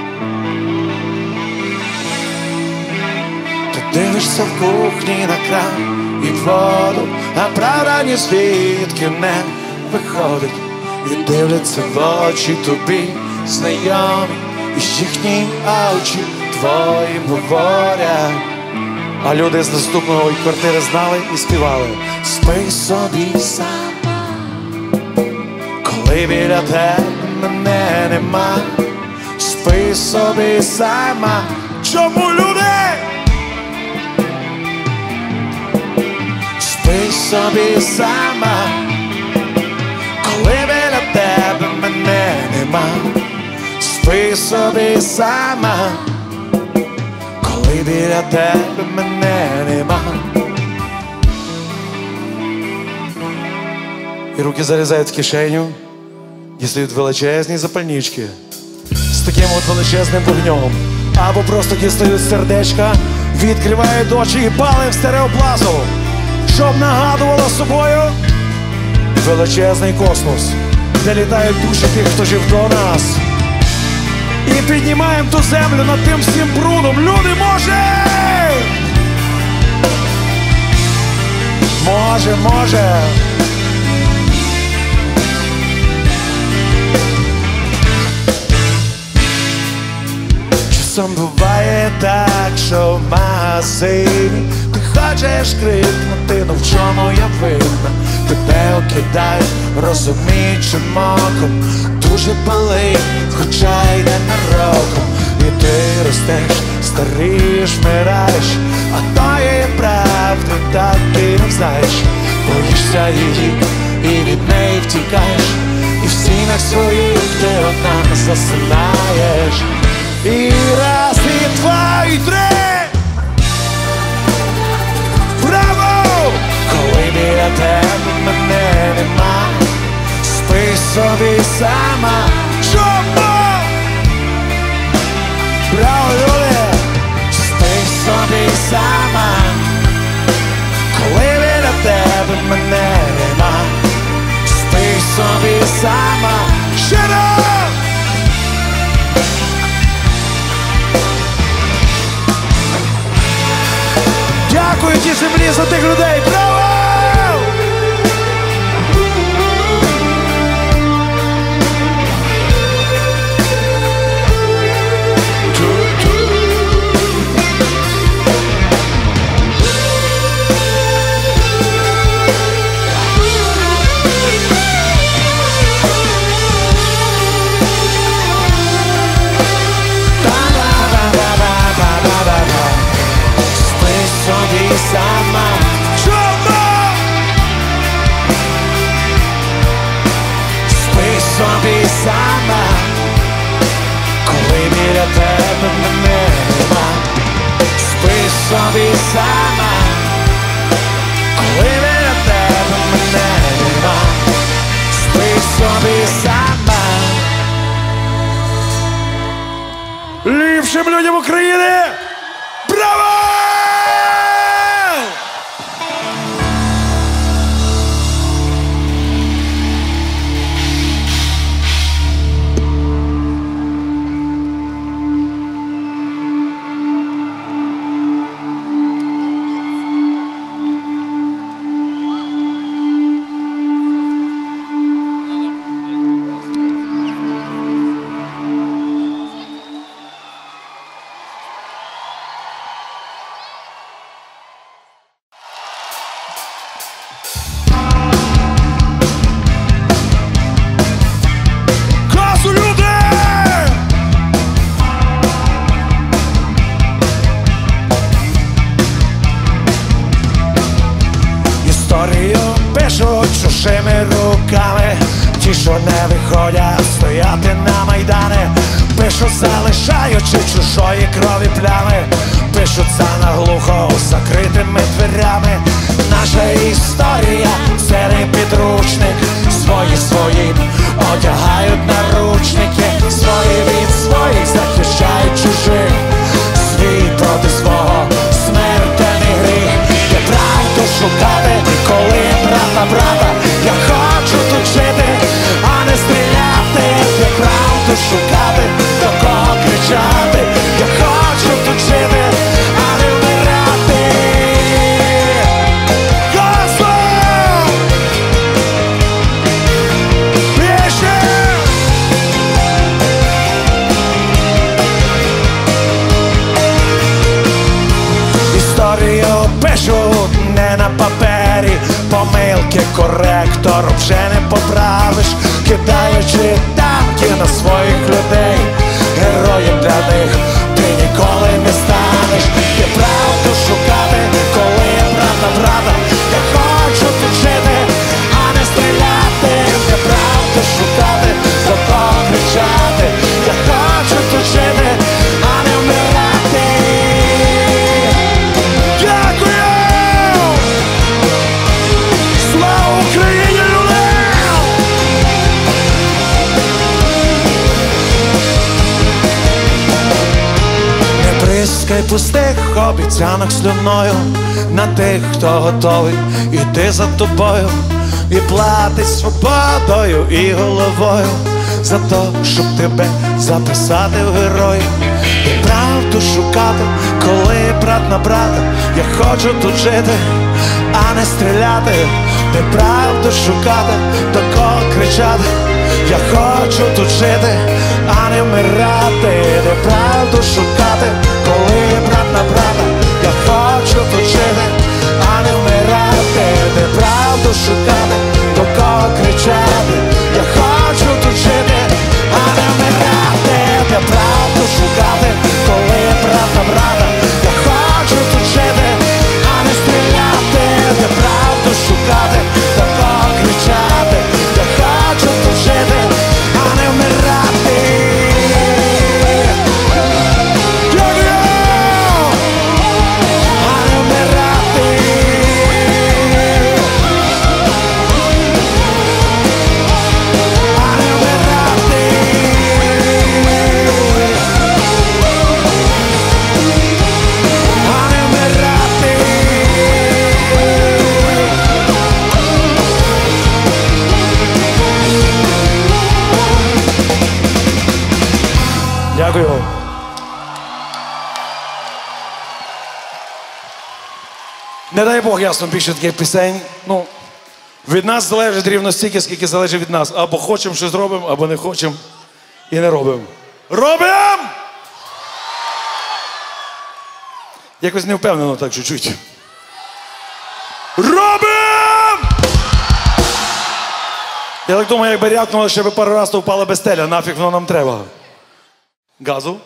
Ти дивишся в кухні на кран і воду, а правда ні звідки не виходить. І дивляться в очі тобі знайомі, і їхні очі твої говорять. А люди з наступної квартири знали і співали: спи собі сама, коли біля тебе мене нема. Спи собі сама. Чому люди? Спи собі сама, коли біля тебе мене нема. Спи собі сама, коли біля тебе мене нема. І руки залізають в кишеню, дістають величезні запальнички з таким от величезним вогнем. Або просто дістають сердечка, відкривають очі і палять в стереоплазу, щоб нагадувало собою величезний космос, де літають душі тих, хто жив до нас. І піднімаємо ту землю над тим всім брудом. Люди, може. Часом буває так, що в магазині ти хочеш крикнути, ну в чому я винна? Тебе окидають розуміючим оком, дуже болить, хоча й ненароком. І ти ростеш, старієш, вмираєш, а тої правди так ти не знаєш. Боїшся її і від неї втікаєш, і в стінах своїх ти одна засинаєш. І раз, і два, і три. Браво! Коли біля тебе мене нема, спи собі сама. Чому? Браво, люди! Спи собі сама, коли біля тебе мене нема. Спи собі сама. Shut up! Дякую тій землі за тих людей! Браво! Сама. Чому? Спи собі сама, коли біля тебе мене нема. Спи собі сама, коли біля тебе мене нема. Спи собі сама. Ліпшим людям України! Браво! Пишуть чужими руками ті, що не виходять стояти на майдани. Пишуть, залишаючи чужої крові плями. Пишуть за наглухо закритими дверями. Наша історія — це не підручник. Свої одягають наручники, свої від своїх захищають. помилки коректором вже не поправиш, кидаючи танки на своїх людей. Героєм для них ти ніколи не станеш. Є правду шукати, коли є правда брата. Я хочу тут жити, а не стріляти. Є правду шукати, зато кричати. Я хочу тут жити, а не вмирати. Дякую! Слава Україні, люди! Не бризкай пустих обіцянок слюною на тих, хто готовий іти за тобою і платить свободою і головою за то, щоб тебе записати в герої. І правду шукати, коли брат на брата. Я хочу тут жити, а не стріляти. Де правду шукати, до кого кричати. Я хочу тут жити, а не вмирати. Де правду шукати, коли брат на брата. Я хочу тут жити, а не вмирати. Де правду шукати, до кого кричати. Я хочу тут жити, а не вмирати. Де правду шукати, коли брат на брата. Я хочу тут жити, а не стріляти. Де правду шукати, до кого кричати. Я хочу тут жити, а не вмирати. А не вмирати. А не вмирати. А не вмирати. Дякую. Не дай Бог, ясно, більше таких пісень. Ну, від нас залежить рівно стільки, скільки залежить від нас. Або хочемо щось робимо, або не хочемо і не робимо. Робимо! Якось не впевнено так чуть-чуть. Робимо! Я так думаю, якби рякнуло, ще би пару разів, то впала без теля. Нафіг воно нам треба. Газу.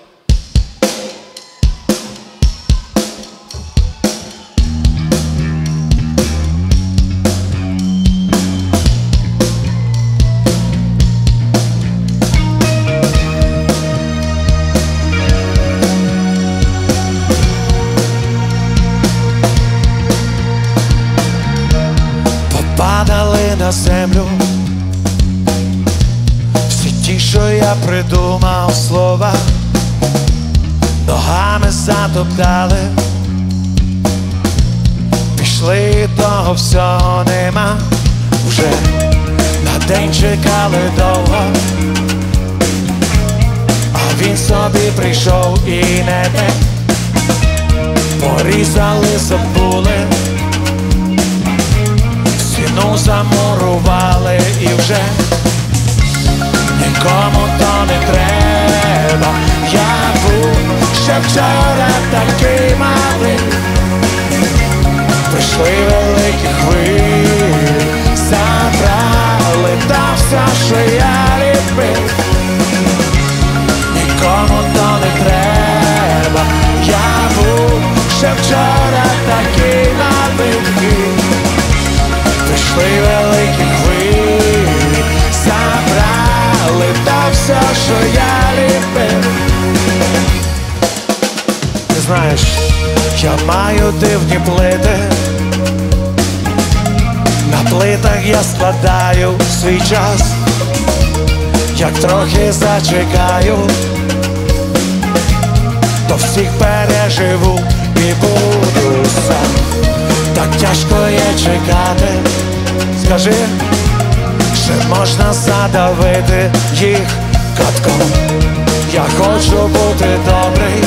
Попадали на землю всі ті, що я придумав слова, ногами затоптали, пішли, того всього нема. Вже на день чекали довго, а він собі прийшов і не те. Порізали, забули, стіну замурували і вже нікому то не треба. Я був ще вчора такий малий. Прийшли великі хвилі, забрали та все, що я любив. Нікому то не треба. Я був ще вчора такий малий. Прийшли великі хвилі, забрали та все, що я любив. Ти знаєш, я маю дивні плити. На плитах я складаю свій час. Як трохи зачекаю, то всіх переживу і буду сам. Так тяжко є чекати. Скажи, ще можна задавити їх катком. Я хочу бути добрий,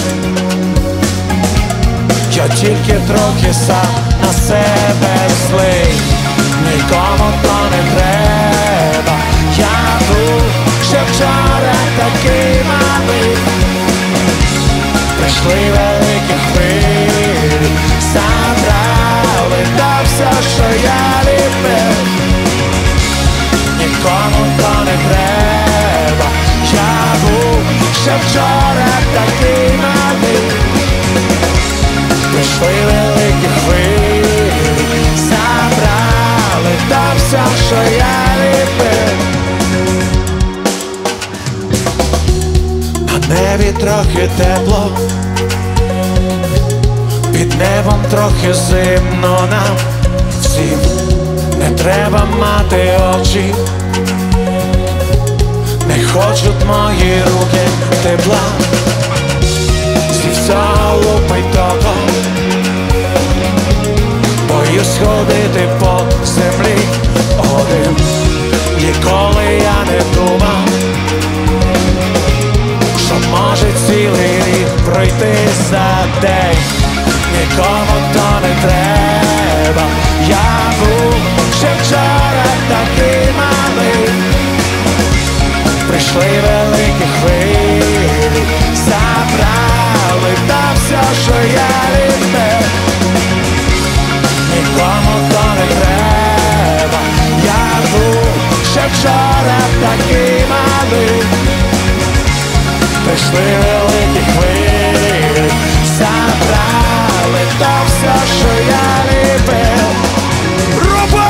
я тільки трохи сам на себе злий. Нікому то не треба. Я був ще вчора такий малий. Прийшли великі хвилі, забрали та все, що я любив. все, що я любив. На небі трохи тепло, під небом трохи зимно нам всім. Не треба мати очі, не хочуть мої руки тепла. Зі всього лупить током, боюсь ходити по землі один. Ніколи я не думав, що може цілий рік пройти за день. Нікому то не треба, я був ще вчора такий малий. Прийшли великі хвилі, забрали та все, що я любив. Нікому то не треба, я був ще вчора такий малий. Прийшли великі хвилі, забрали то все, що я любив. Роби!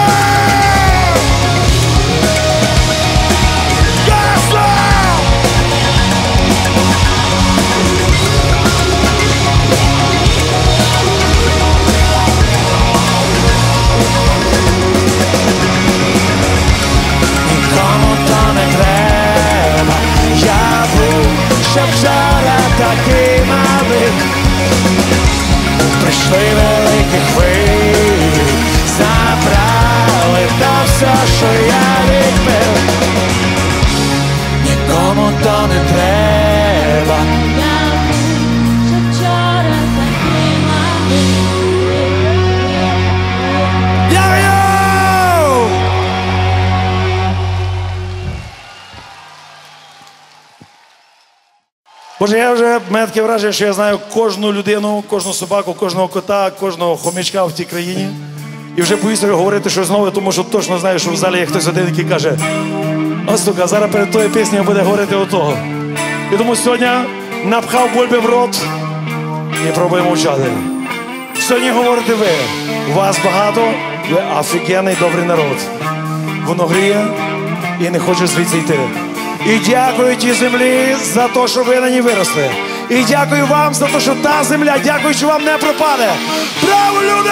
Ясно! Нікому то не треба, я був ще вчора такий малий. Прийшли великі хвилі, забрали то все, що я любив. Нікому то не треба, Я був ще вчора такий малий. Йо-йо! Боже, я вже мене таке враження, що я знаю кожну людину, кожну собаку, кожного кота, кожного хомячка в тій країні. І вже боюся говорити щось нове, тому що точно знаю, що в залі є хтось один, який каже: "О, сука, зараз перед тою піснею буде говорити отого". І тому сьогодні напхав бульби в рот і пробуємо мовчати. Сьогодні говорите ви. Вас багато, ви офігенний добрий народ. Воно гріє і не хоче звідси йти. І дякую тій землі за те, що ви на ній виросли. І дякую вам за те, що та земля, дякую, що вам не пропаде. Браво, люди!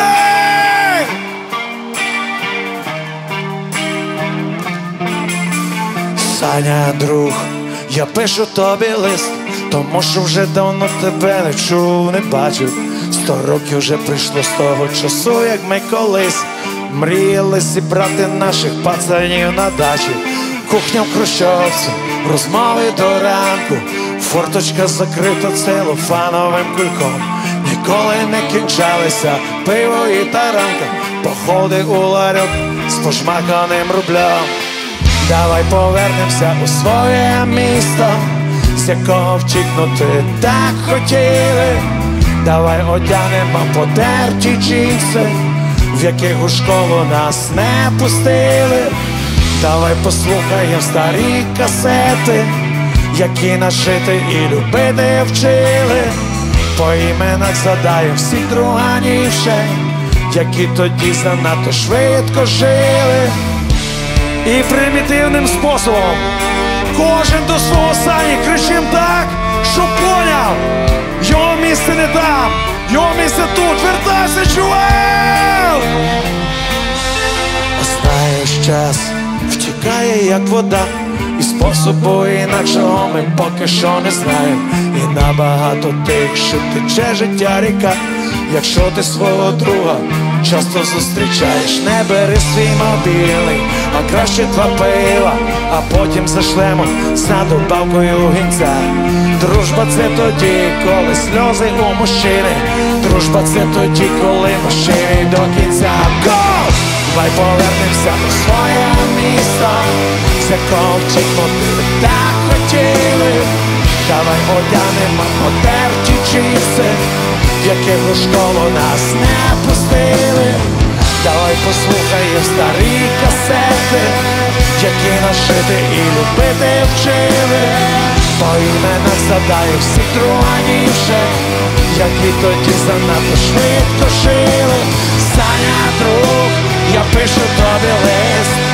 Саня, друг, я пишу тобі лист, тому що вже давно тебе не чув, не бачив. 100 років вже прийшло з того часу, як ми колись мріяли зібрати наших пацанів на дачі. Кухня в хрущовці, розмови до ранку, форточка закрита целофановим кульком. Ніколи не кінчалися пиво і таранка, походи у ларьок з пошмаканим рублем. Давай повернемося у своє місто, з якого втікнути так хотіли. Давай одягнемо потерті джинси, в яких у школу нас не пустили. Давай послухаємо старі касети, які нас жити і любити вчили. По іменах задаємо всіх друганівши, які тоді занадто швидко жили. І примітивним способом кожен до свого Сані кричим так, щоб поняв: його місце не там, його місце тут. Вертайся, чувак! Знаєш, час втікає, як вода, і способу інакшого ми поки що не знаємо. І набагато тихше тече життя ріка. Якщо ти свого друга часто зустрічаєш, не бери свій мобільний, а краще 2 пива, а потім зашлемо за добавкою гінця. Дружба це тоді, коли сльози у мужчини. Дружба це тоді, коли мужчини до кінця. Go! Давай повернемося у своє місто, з якого втікнути так хотіли. Давай одягнемо потерті джинси, в яких у школу нас не пустили. Давай послухаємо старі касети, які нас жити і любити вчили. По іменах задаємо всіх друганівши, які тоді занадто швидко жили. Саня, друг, я пишу тобі лист,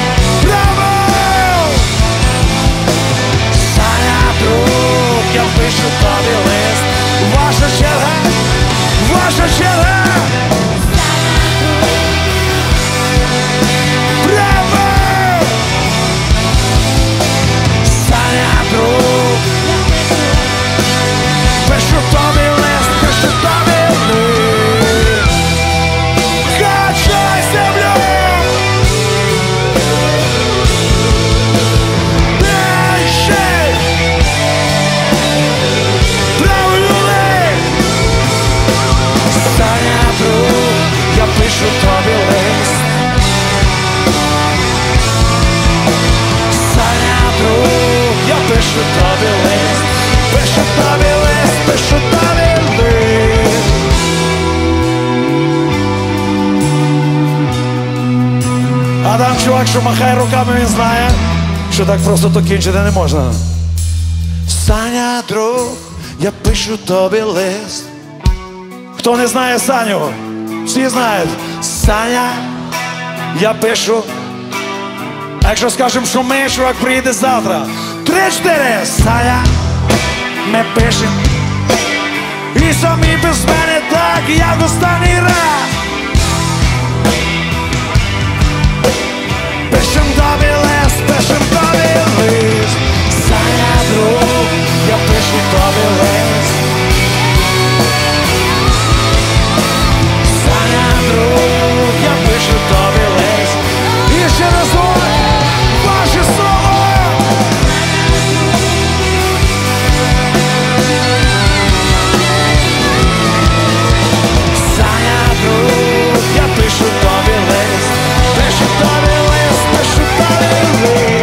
Там чувак, що махає руками, він знає, що так просто то кінчити не можна. Саня, друг, я пишу тобі лист. Хто не знає Саню? Всі знають. Саня, я пишу. А якщо скажемо, що ми, чувак, приїде завтра. 3-4. Саня, ми пишем. І самі без мене так, як останній раз. Пишем тобі лист, пишем тобі лист. Саня, друг, я пишу тобі лист. Саня, друг, я пишу тобі лист. І ще разок ваше слово. Саня, друг, я пишу тобі лист. Пишу тобі лист, пишу тобі лист.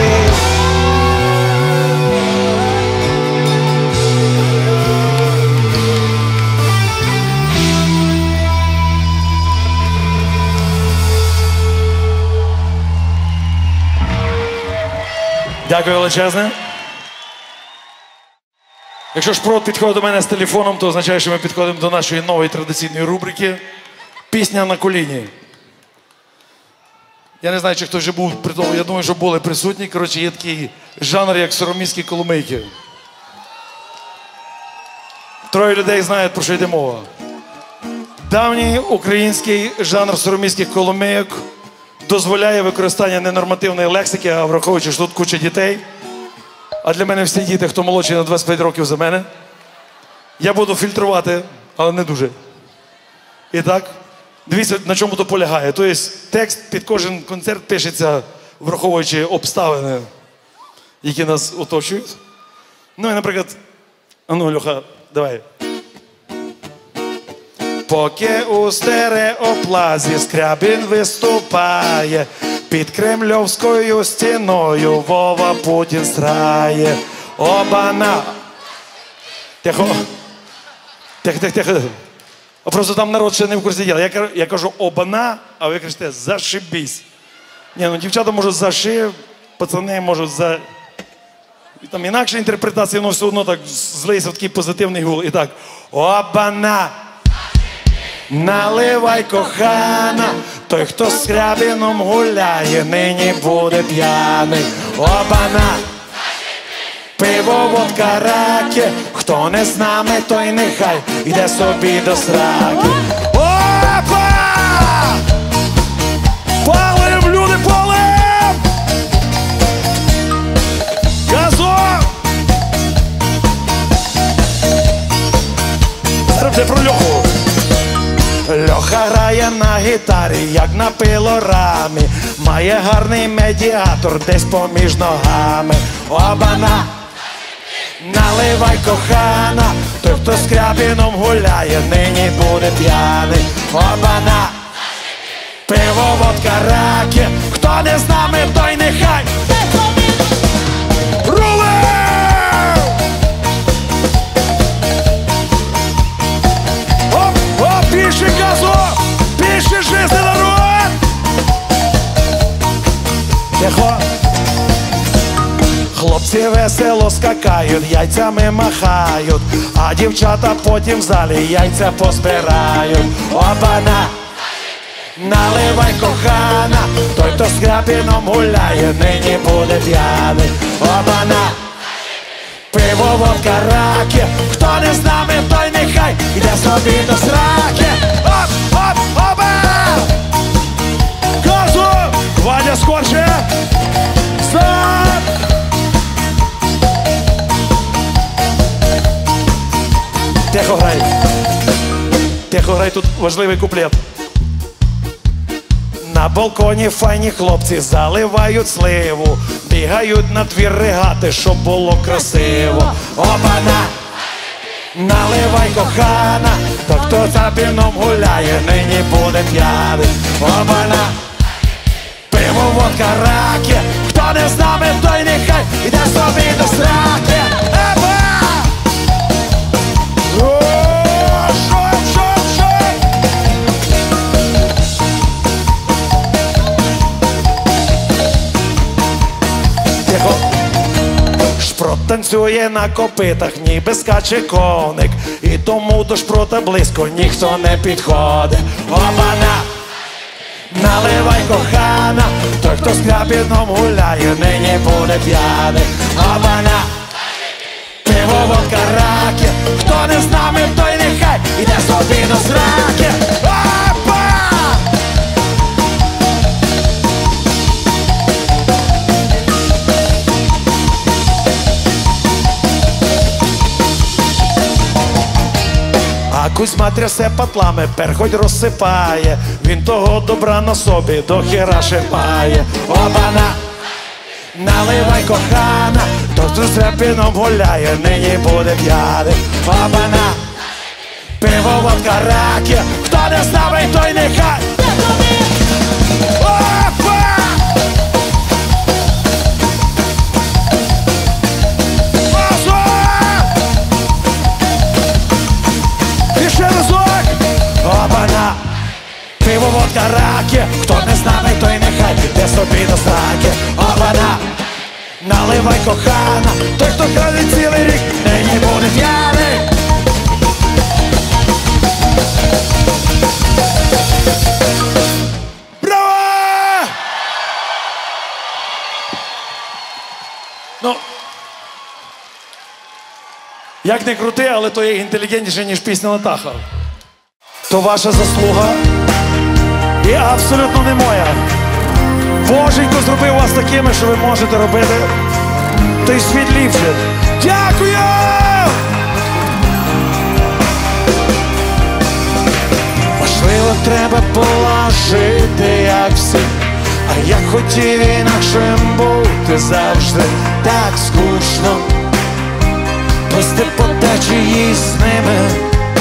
Дякую величезне. Якщо ж прод підходить до мене з телефоном, то означає, що ми підходимо до нашої нової традиційної рубрики «Пісня на коліні». Я не знаю, чи хтось вже був при тому, я думаю, що були присутні. Коротше, є такий жанр, як сороміські коломийки. Троє людей знають, про що йде мова. Давній український жанр сороміських коломийок дозволяє використання ненормативної лексики, а враховуючи, що тут куча дітей, а для мене всі діти, хто молодший на 25 років за мене, я буду фільтрувати, але не дуже. І так, дивіться, на чому то полягає. Тобто текст під кожен концерт пишеться, враховуючи обставини, які нас оточують. Ну і, наприклад, Льоха, давай. Поки у стереоплазі Скрябін виступає, під кремльовською стіною Вова Путін страє. Обана! Тихо. Тихо. А просто там народ ще не в курсі діла. Я кажу обана, а ви кажете зашибісь. Ні, ну дівчата можуть заши, пацани можуть за... І там інакша інтерпретація, але все одно так злиється в такий позитивний гул. І так. Обана! Наливай, кохана, той, хто з Скрябіном гуляє, нині буде п'яний. Обана! Пиво, водка, раки, хто не з нами, той нехай іде собі до сраки. Опа! Палим, люди, палим! Газон! Зараз вже про Льоху. Льоха грає на гітарі, як на пилорамі, має гарний медіатор десь поміж ногами. Обана! Наливай, кохана, той, хто з Скрябіном гуляє, нині буде п'яний. Обана! Пиво, водка, раки, хто не з нами, той нехай рули! Оп, піши газу, піши жизни народ! Тихо! Хлопці весело скакають, яйцями махають, а дівчата потім в залі яйця позбирають. Обана! Наливай, кохана, той, хто з Скрябіном гуляє, нині буде п'яний. Обана! Пиво, водка, раки, хто не з нами, той нехай іде собі до сраки. Оп, оба! Газу! Ваня, скорше! Стоп! Тихо грай, тут важливий куплет. На балконі файні хлопці заливають сливу, бігають на двір ригати, щоб було красиво. Обана! Наливай, кохана, то хто за півном гуляє, нині буде п'яний. Обана! Пиво, водка, раки, хто не з нами, той нехай іде собі до сраки. Еба! танцює на копитах, ніби скаче коник, і тому до шпрота близько ніхто не підходить. Обана! Наливай, кохана, той, хто з крапівном гуляє, нині буде п'яний. Обана! Пиво, водка, раки, хто не з нами, той нехай іде собі до сраки. Опа! А Кузьма трясе патлами, перхоть розсипає, він того добра на собі до хіра шипає. Обана! Наливай, кохана, той, хто з рапіном гуляє, нині буде п'яний. Обана! Пиво, водка, раки, хто не з нами, той нехай. Опа! І ще разок! Обана! Пиво, водка, раки, хто не з нами, той нехай іде собі до сраки. Обана! Наливай, кохана, той, хто краде цілий рік, нині буде п'яний. Браво! Ну, як не крути, але то є інтелігентніше, ніж пісня Натаха. То ваша заслуга і абсолютно не моя. Боженько зробив вас такими, що ви можете робити той світ ліпше. Дякую! Можливо, треба було жити, як всі, а я хотів інакшим бути завжди. Так скучно плисти по течії з ними.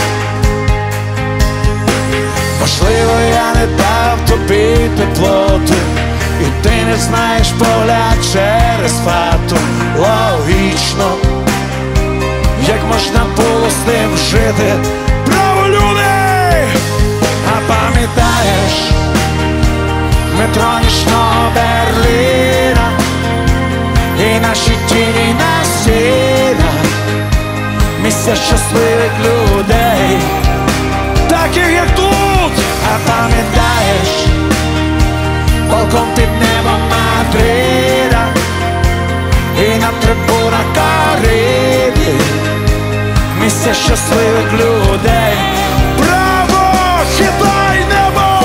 Можливо, я не дав тобі теплоти, і ти не знаєш погляд через фату. Логічно, як можна було з тим жити. Браво, люди! А пам'ятаєш метро нічного Берліна і наші тіні на стінах, місця щасливих людей, Таких як тут! а пам'ятаєш балкон під небом Мадрида і на трибунах Карибі, місця щасливих людей. Браво! Хитай небо!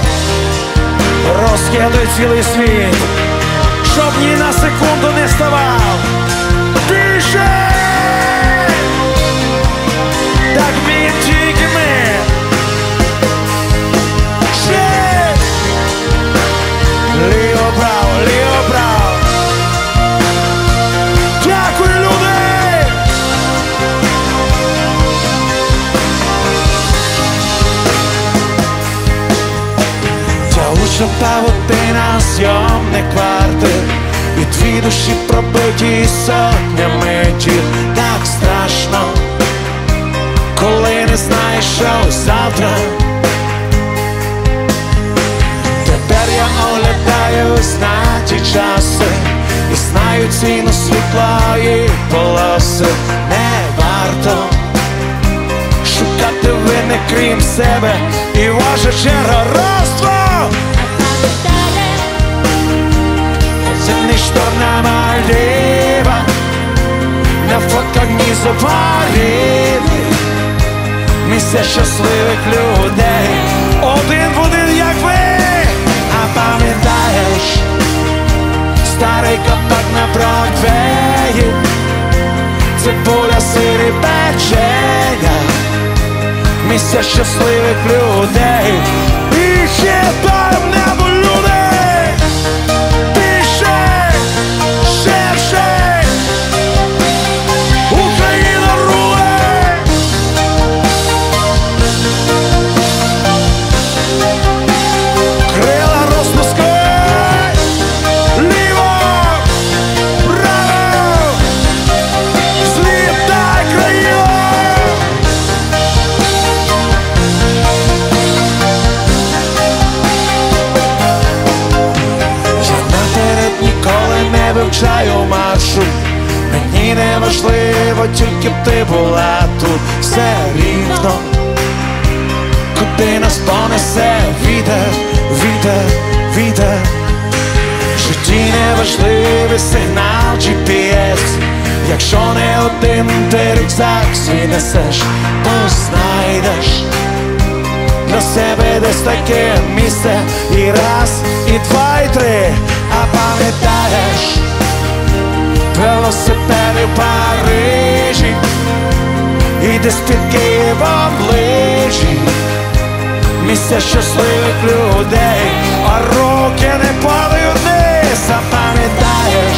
Розкидуй цілий світ, Щоб ні на секунду не ставав. Більше! Так вміємо тільки ми. Ще! ліво-право, ліво-право. Дякую, люди! Тягуча павутина зйомних квартир, і дві душі пробиті сотнями тіл. Так страшно, коли не знаєш, що завтра. Тепер я оглядаю знаті часи і знаю ціну світла і полоси. Не варто шукати вини крім себе, і ваша черга розство. Земний шторм на Мальдівах, на фотках ні зубарів, місця щасливих людей. Один в один, як ви! А пам'ятаєш старий кабак на Бродвеї, цибуля, сир і печення, місця щасливих людей. І хитаєм небо, люди! Більше! Ширше! Україна руле! Крила розпускай! Ліво! Право! Злітай, країно! Я наперед ніколи не вивчаю маршрут, мені Мені не важливо, тільки б ти була тут. Все рівно, куди нас понесе вітер, вітер, вітер. В житті неважливий сигнал GPS. Якщо не один ти рюкзак свій несеш, то знайдеш для себе десь таке місце. І раз, і два, і три. А пам'ятаєш велосипеди в Парижі і десь під Києвом лижі. Місця щасливих людей, а руки не падають вниз. А пам'ятаєш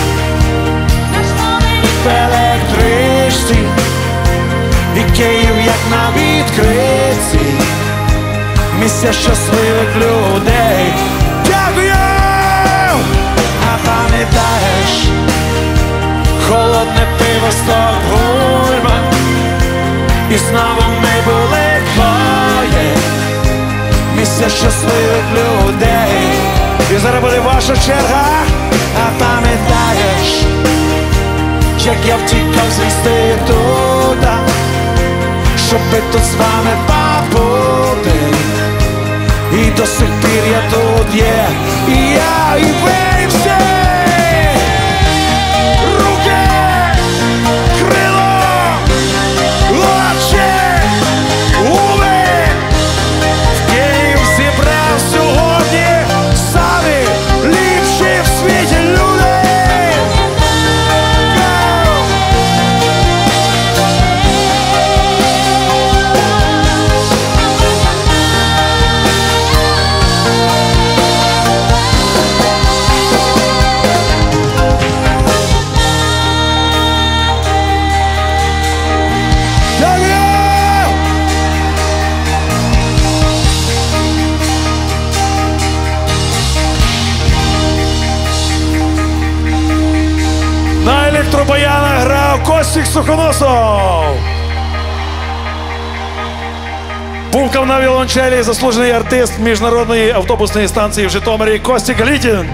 в електричці і Київ як на відкритці. Місця щасливих людей. Дякую! А пам'ятаєш холодне пиво Стокгольма, і знову ми були двоє. Місця щасливих людей. І зараз буде ваша черга. А пам'ятаєш, як я втікав з інститута, щоби тут з вами побути. І до сих пір я тут є. І я, і ви, і всі. Руки, крило, очі, губи. В Київ зібрав сьогодні самі ліпші в світі люди. Електробаяна грав Костік Сухоносов. Бувкав на віолончелі заслужений артист міжнародної автобусної станції в Житомирі Костік Глітін.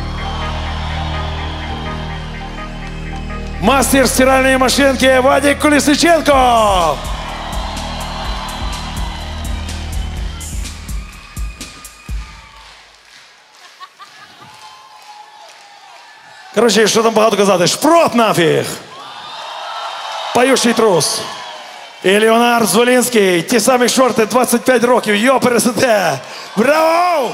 Мастер стиральної машинки Вадик Колісниченко. Коротше, що там багато казати? Шпрот нафіг! Паючий трус. І Леонард Зволінський. Ті самі шорти, 25 років. Йо, пересете! Браво!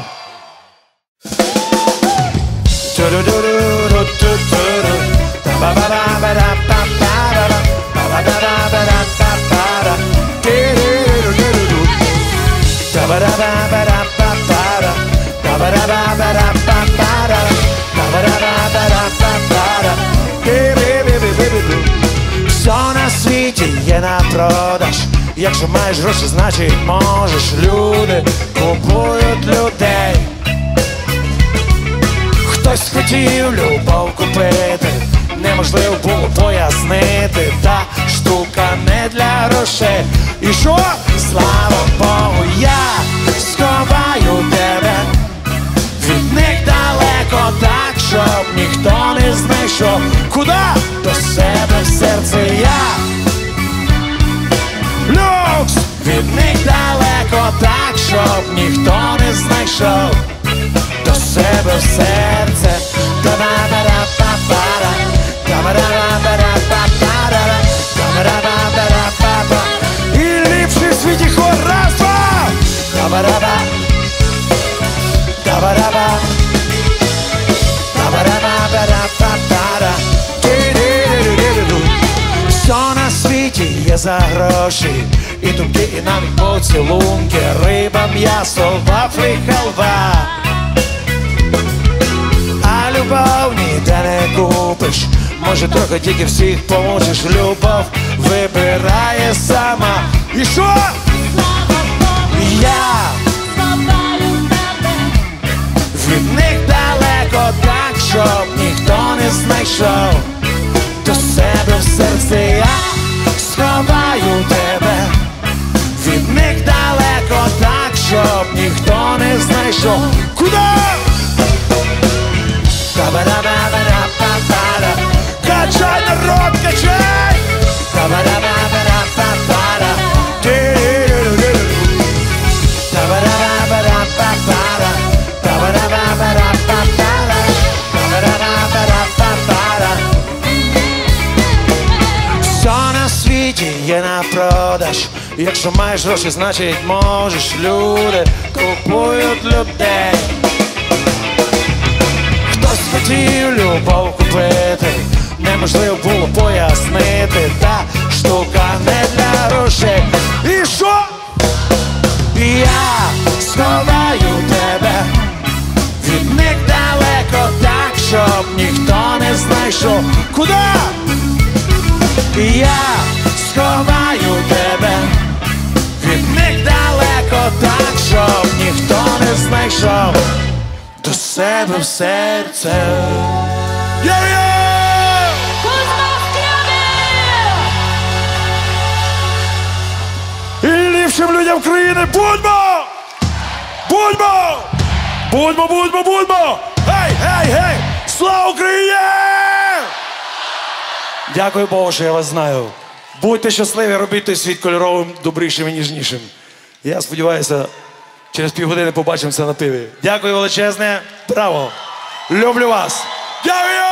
Все на світі є на продаж. Якщо маєш гроші, значить можеш. Люди купують людей. Хтось хотів любов купити, неможливо було пояснити. Та штука не для грошей. І що? Слава Богу, я сховаю тебе від них далеко, так, щоб ніхто не знайшов. Куда? До себе в серце я. Люкс! Від них далеко, так, щоб ніхто не знайшов. До себе в серце. Та-ба-ба-да-па-па-да. Та-ба-да-ба-да-па-па-да. Та-ба-да-ба-да-па-па. І ліпший в світі хор. Раз, два! Та-ба-да-ба. Та-ба-да-ба. Та-ба-да-ба-да-па-па-да. Все на світі є за гроші. І думки, і навіть поцілунки. Риба, м'ясо, вафлі, халва. А любов ніде не купиш. Може трохи тільки всіх помучиш. Любов вибирає сама. І що? Я від них далеко, так, щоб ніхто не знайшов. До себе в серце я сховаю тебе. Від них далеко, так, щоб ніхто не знайшов. Куда? Та-ба-да-ба-да-па-па-да. Качай народ! Якщо маєш гроші, значить можеш. Люди купують людей. Хтось хотів любов купити, неможливо було пояснити. Та штука не для грошей. І що? Я сховаю тебе від них далеко, так, щоб ніхто не знайшов. Куди? Я сховаю тебе від них далеко, так, щоб ніхто не знайшов до себе в серце. Кузьма в клубі! І ліпшим людям країни будьмо! Будьмо! Будьмо, будьмо, будьмо! Гей, гей, гей! Слава Україні! Дякую Богу, що я вас знаю. Будьте щасливі, робіть той світ кольоровим, добрішим і ніжнішим. Я сподіваюся, через півгодини побачимося на пиві. Дякую величезне. Браво! Люблю вас! Дякую!